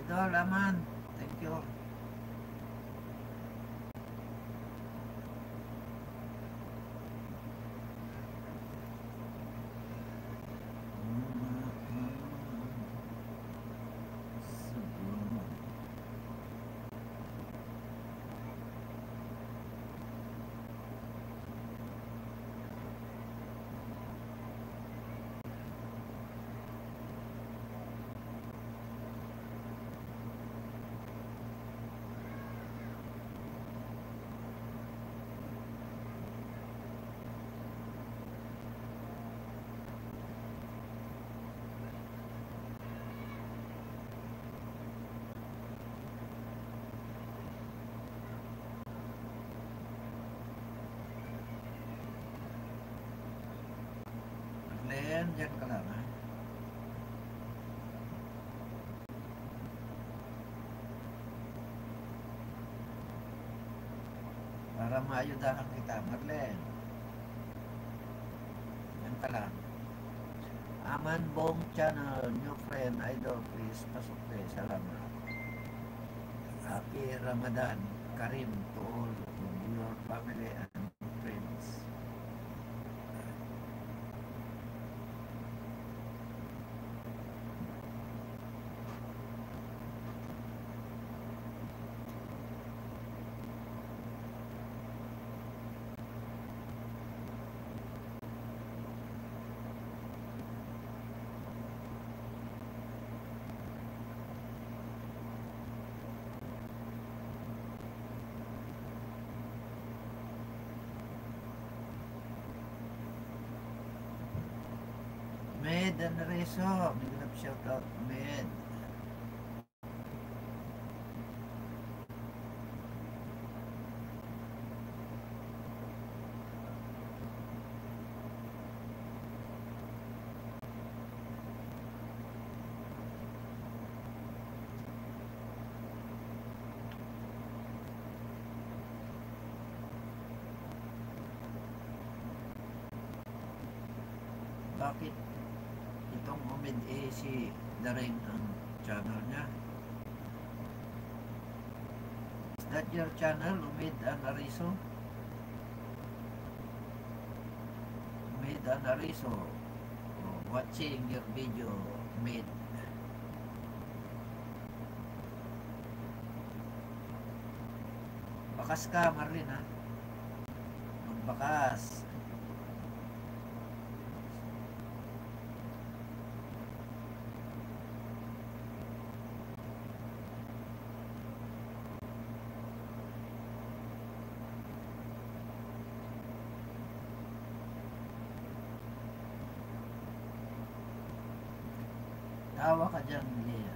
Idol Aman. Thank you. Len, dyan ka lang ha. Para maayudahan kita, Marlene. Yan ka lang. Aman Bong Channel, new friend, idol, please, pasok eh, salamat. Happy Ramadan, Karim, to all of your family and friends. Med and Reso, big love shout out, Med. Bakit itong Omid eh si Daring ang channel niya? Is that your channel, Omid and Ariso? Omid and Ariso, oh, watching your video, Omid. Bakas ka, Marlene ha? Magbakas. Tawa ka dyan, Lia.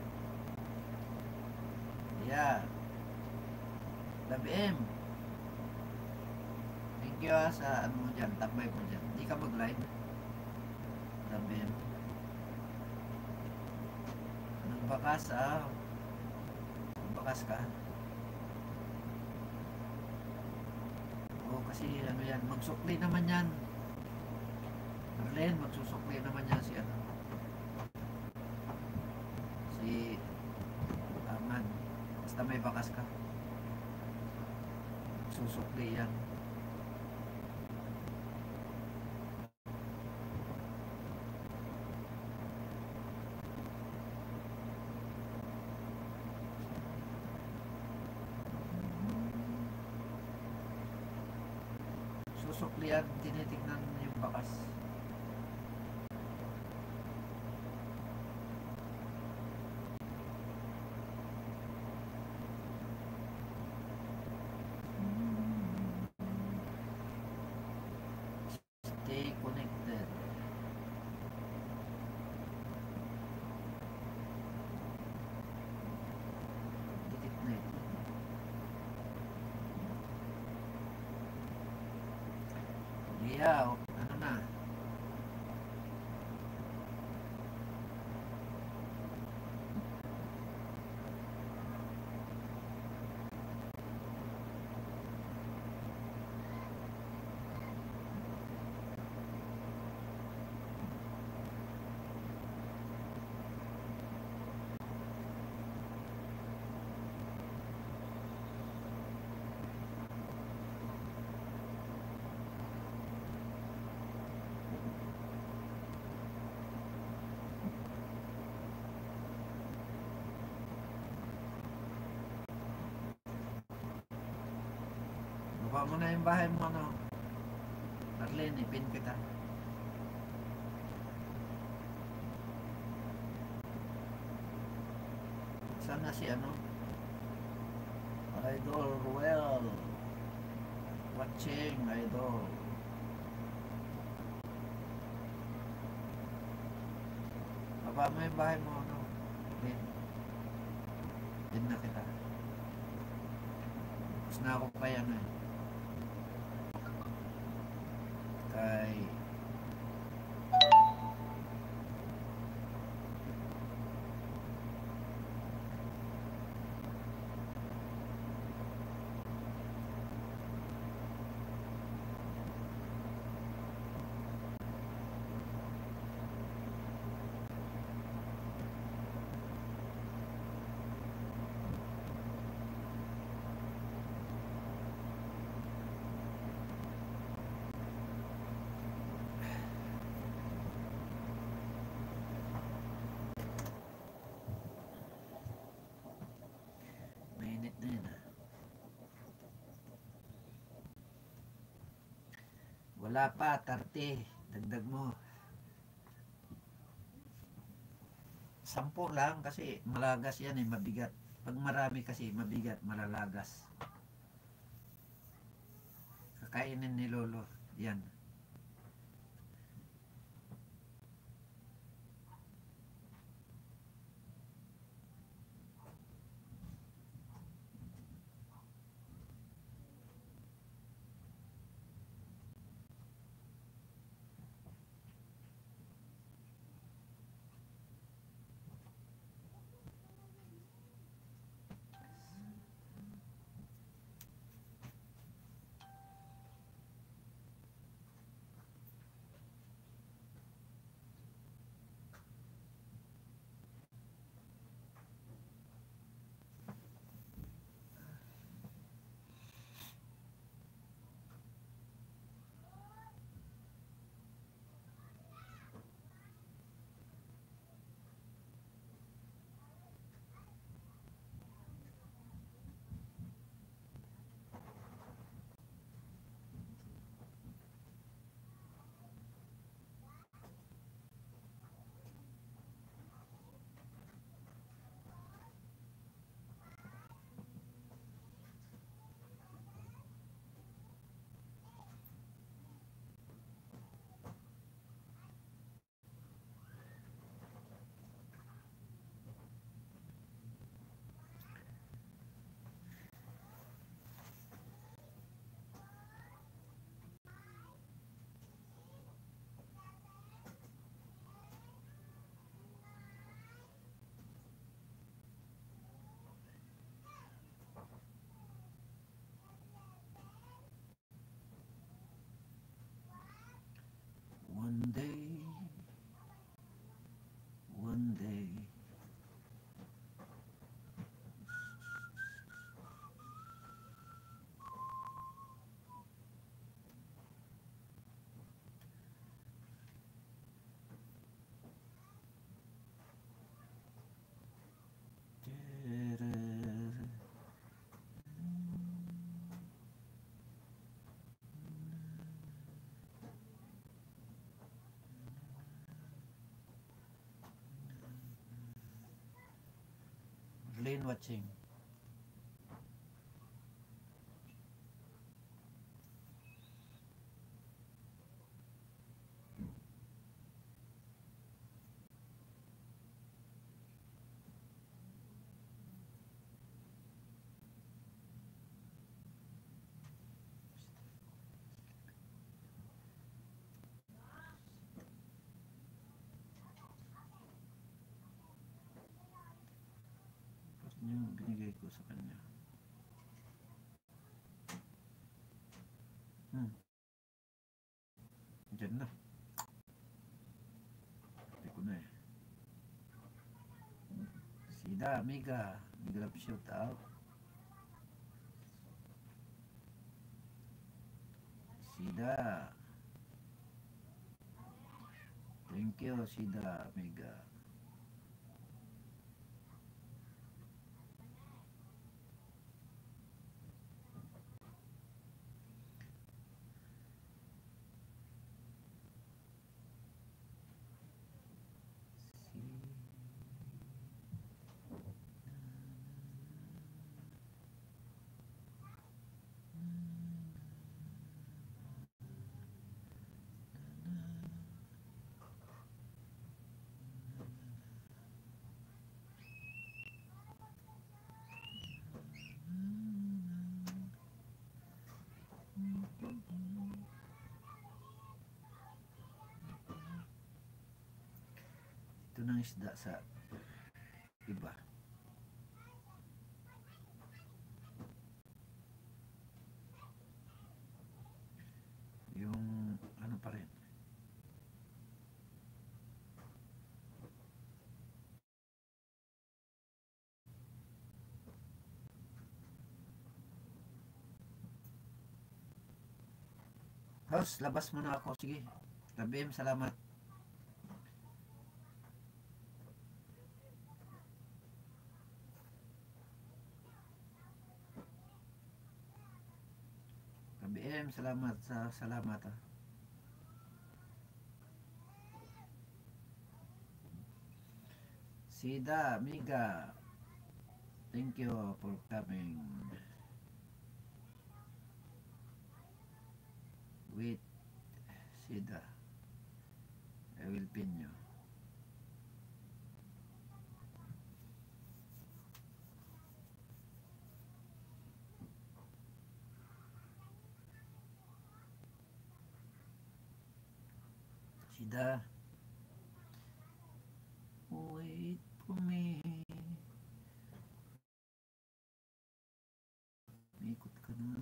Yeah. Labi M. Thank you ha, sa ano mo dyan, takbay mo dyan. Hindi ka mag-live. Labi M. Nagbakas ah. Nagbakas ka. Oo, kasi ano yan, magsukli naman yan. Marlene, magsusukli naman yan si ano. Si Aman. Basta may bakas ka, susukli yan. Susukli yan, tinitignan yung bakas. Stay connected. Dikit na ito. Yeah, ano na? Baba mo na yung bahay mo, ano. Arlene, ipin kita. Saan na si ano? Idol Ruel. Watching, idol. Baba mo yung bahay mo, ano. Arlene. Ipin na kita. Tapos na ako kay ano eh. Kay mainit na yun ah. Wala pa, thirty. Dagdag mo. Sampo lang kasi malagas yan eh, mabigat. Pag marami kasi mabigat, malalagas. Kakainin ni Lolo. Yan. One day, one day. Lane watching. Yung binigay ko sa kanya. Hmm. Diyan na. Sabi ko na eh. Sida, amiga. Big love shout out. Sida. Thank you, Sida, amiga. presyo ng isda sa iba. Yung ano pa rin. House, labas mo na ako. Sige. Labim, salamat. Labim, salamat sa salamat. Ah. Sida, amiga. Thank you for coming. Wait, Sida. I will pin you. Sida. Wait for me. Ikot ka na.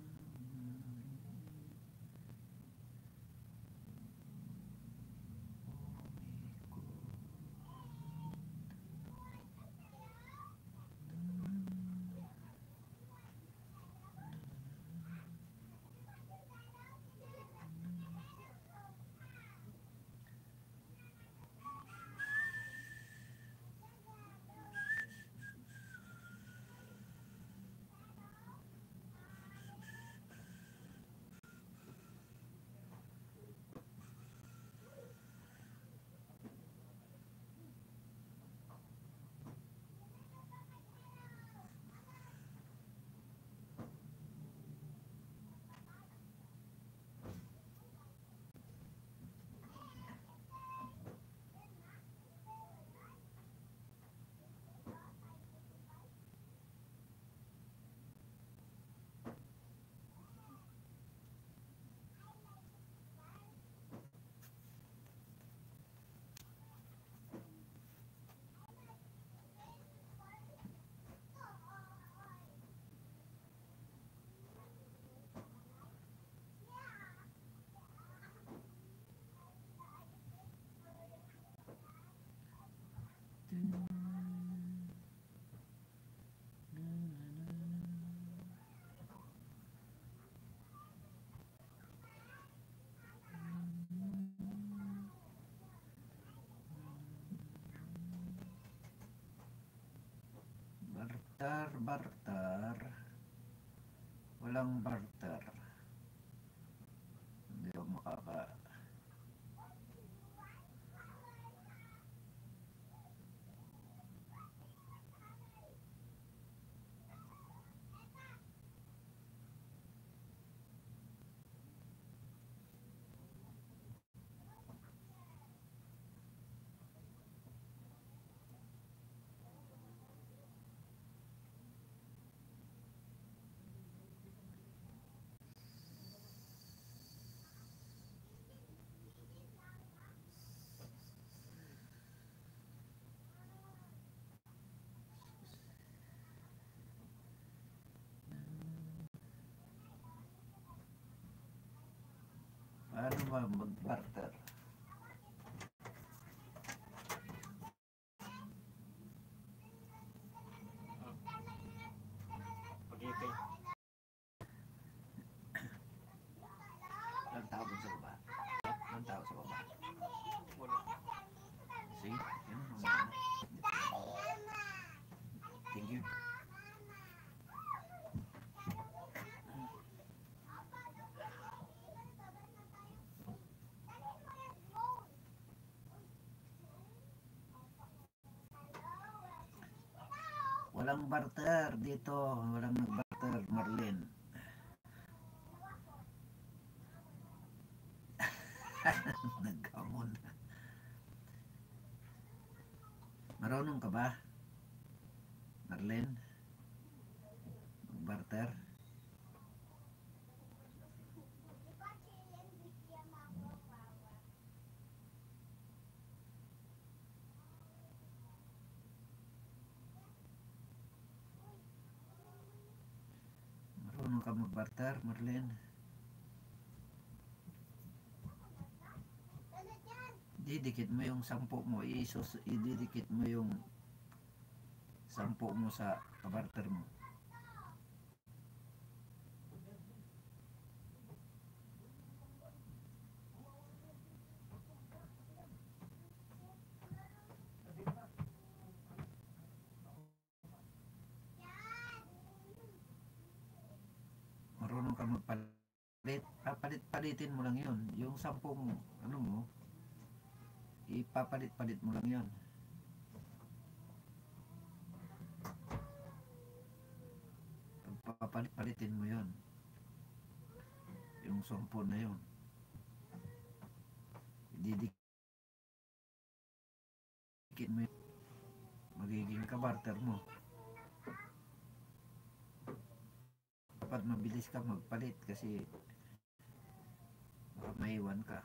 Barter, barter. Walang barter. Hindi ako makaka... Paano ba mag-barter? Pag-ipin. Ilang tao dun sa baba? Ilang tao sa baba? Wala. See? Yun ang mga... Thank you. Walang barter dito. Walang nag-barter, Marlene. Nagkamon. Marunong ka ba, Marlene? Mag-barter? Marunong ka mag-barter, Marlene? Didikit mo yung sampu mo, isos, ididikit mo yung sampu mo sa kabarter mo. Marunong ka magpalit, papalit-palitin mo lang yun. Yung sampu mo, ano mo, ipapalit-palit mo lang yun. Papalit-palitin mo yun. Yung sampu na yun. Ididikit mo yun. Magiging kabarter mo. Dapat mabilis ka magpalit kasi baka maiwan ka.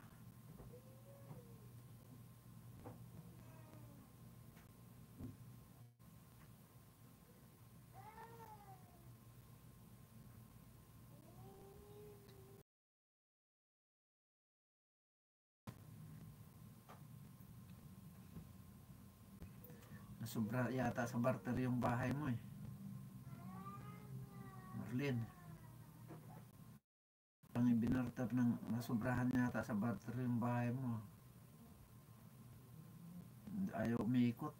Nasobra yata sa barter yung bahay mo eh, Marlene. Ang ibinarter ng nasobrahan yata sa barter yung bahay mo. Ayaw umiikot.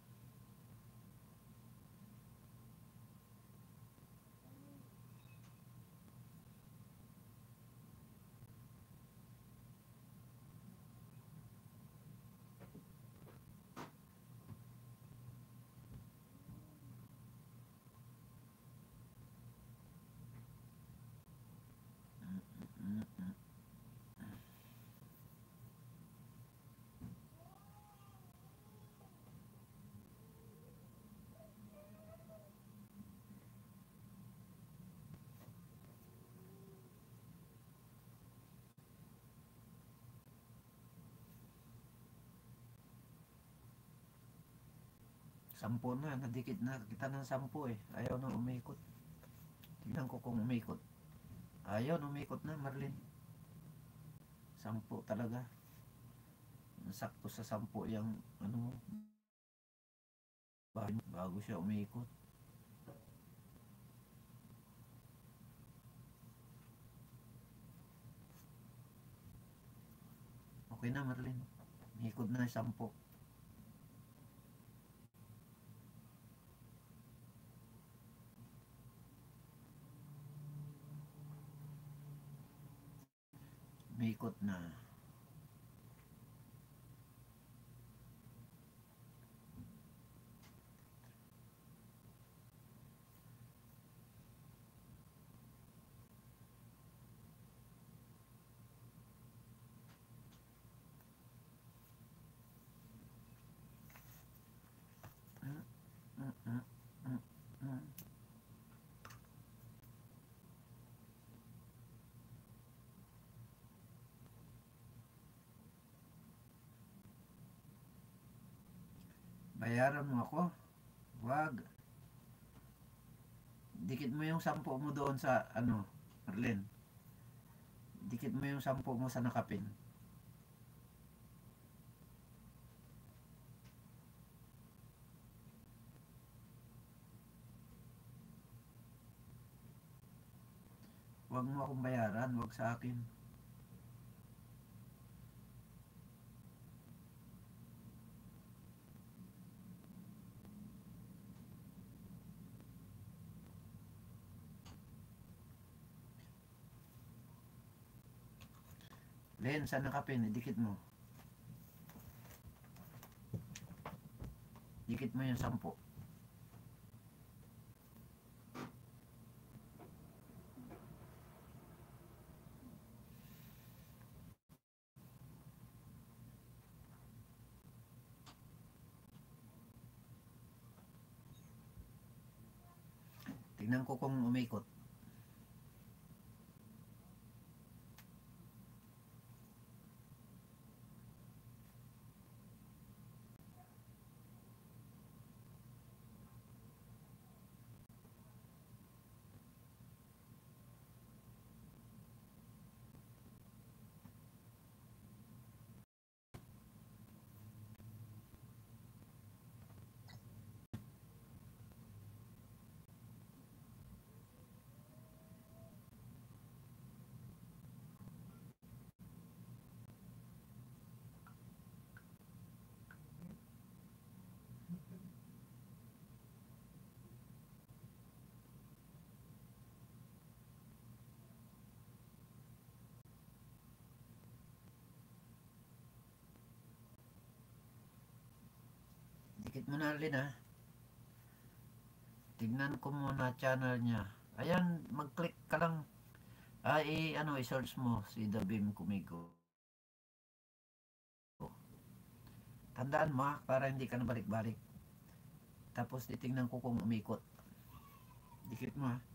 Sampo na, nadikit na kita ng sampo eh. Ayaw na umikot. Tignan ko kung umikot. Ayaw na umikot na, Marlene. Sampo talaga. Sakto sa sampo yung ano, bago siya umikot. Okay na, Marlene. Umikot na yung sampo. Umikot na. Bayaran mo ako. Wag. Dikit mo yung sampo mo doon sa ano, Marlene. Dikit mo yung sampo mo sa nakapin. Wag mo akong bayaran, wag sa akin. Len, sa nakapin, dikit mo. Dikit mo yung sampo. Tignan ko kung umikot. mo na Lin ha. Tignan ko muna channel niya. Ayan, mag-click ka lang. Ah, i, ano, i-search mo si The Beam Kumigo. Tandaan mo ha, para hindi ka na balik-balik. Tapos titingnan ko kung umikot. Dikit mo ha.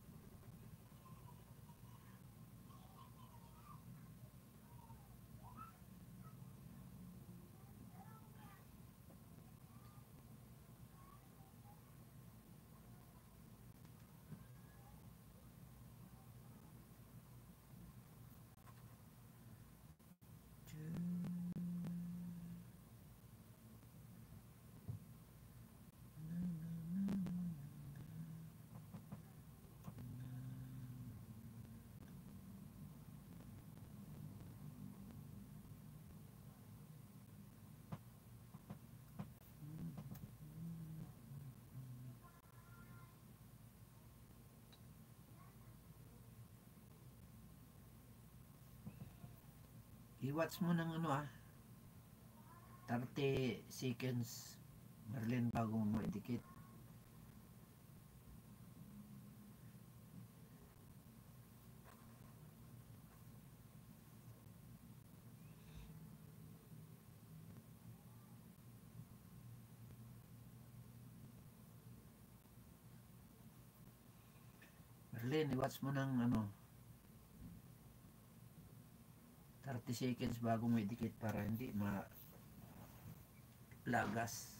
I-watch mo ng ano ah, thirty seconds Marlene bago mo idikit. Marlene, i-watch mo ng ano thirty seconds bago mo idikit para hindi ma-lagas.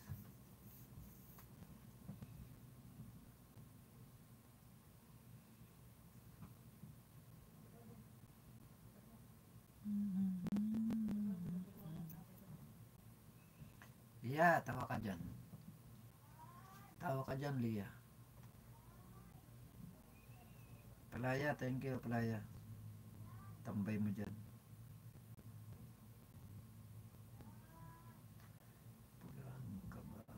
Lia, tawa ka dyan. Tawa ka dyan, Lia. Palaya, thank you, Palaya. Tambay mo dyan. Pulang kabayo.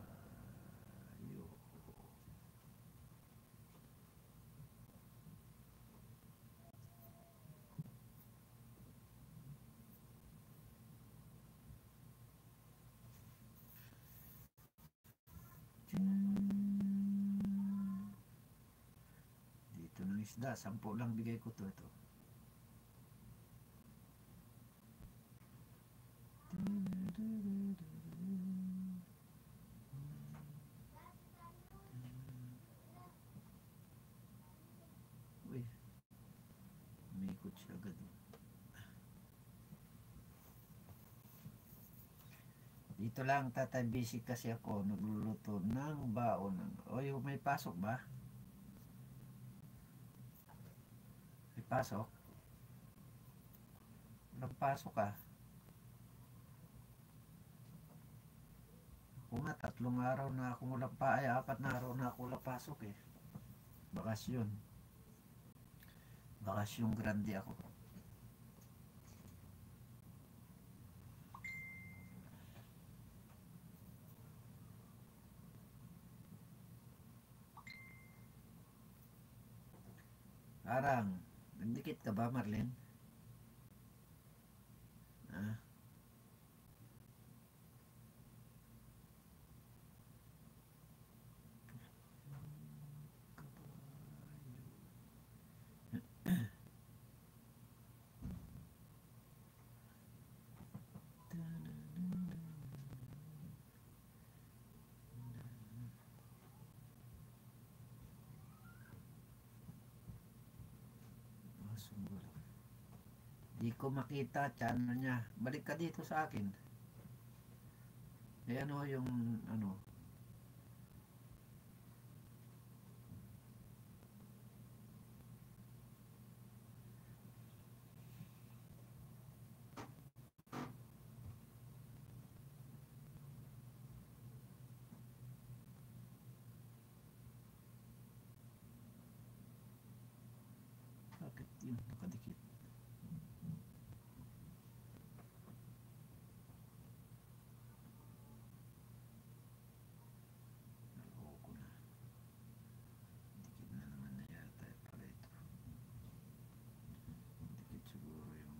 Dito ng isda, sampo lang bigay ko to ito. Uy, umikot siya agad. Dito lang tatay, busy kasi ako, nagluluto ng baon. Oy, may pasok ba? May pasok? Walang pasok ah. Ako nga, tatlong araw na ako walang pa, ay apat na araw na ako walang pasok eh. Bakasyon. Bakasyong grande ako. Arang, nagdikit ka ba Marlene? Ah? Di ko makita channel niya. Balik ka dito sa akin. Eh ano yung ano? Bakit yun nakadikit? Naloko na. Dikit na naman na yata pala ito. Dikit siguro yung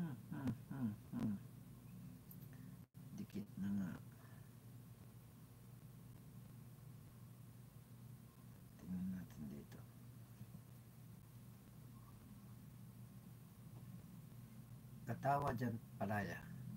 Hmm, hmm, hmm, hmm. Dikit na nga. Tingnan natin dito. Katawa dyan, palaya.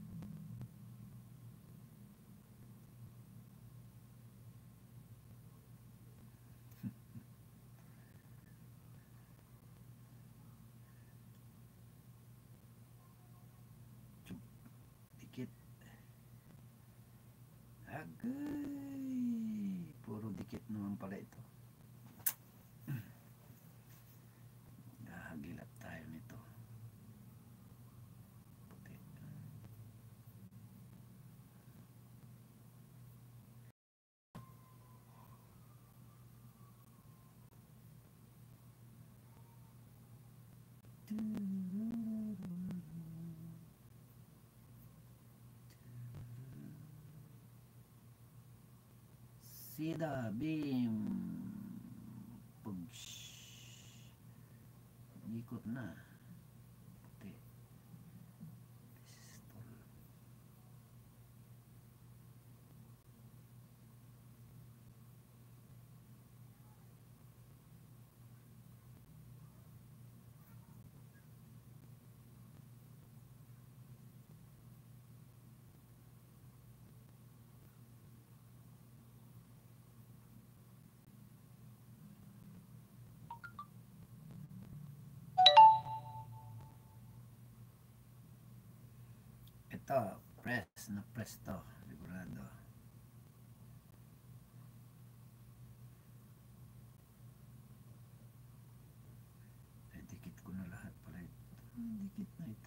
Tsup, dikit. Agay! Puro dikit naman pala ito. Nahagilap tayo nito. Puti. Sida beam. Pugs. Ikot na. Puti. Pistol. Ito, press na press to. Sigurado. Eh, dikit ko na lahat pala ito. Dikit na ito.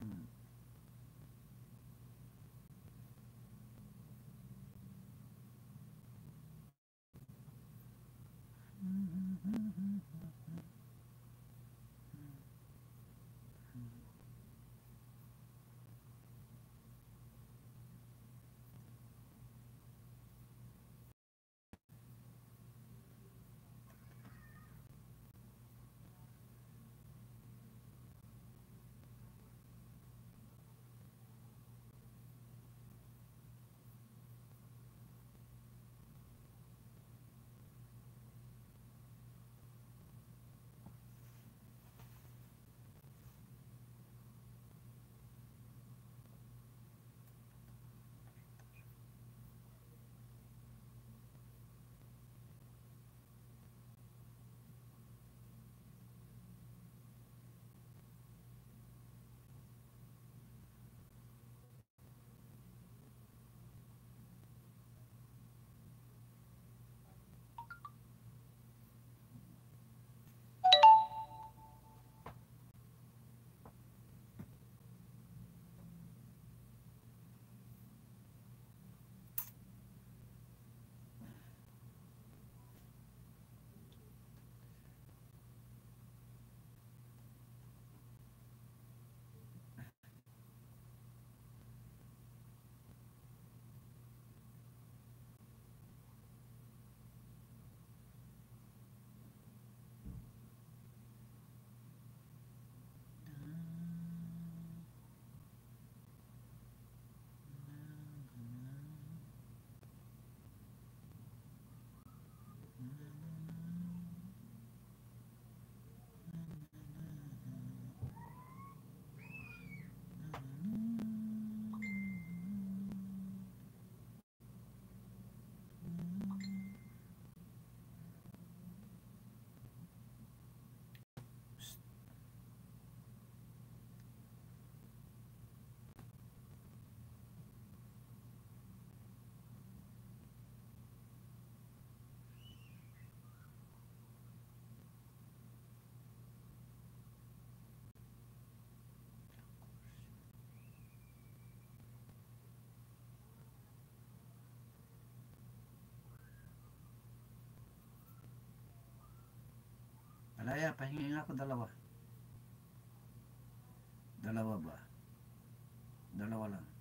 Malaya, pahingi nga ako dalawa. Dalawa ba? Dalawa lang.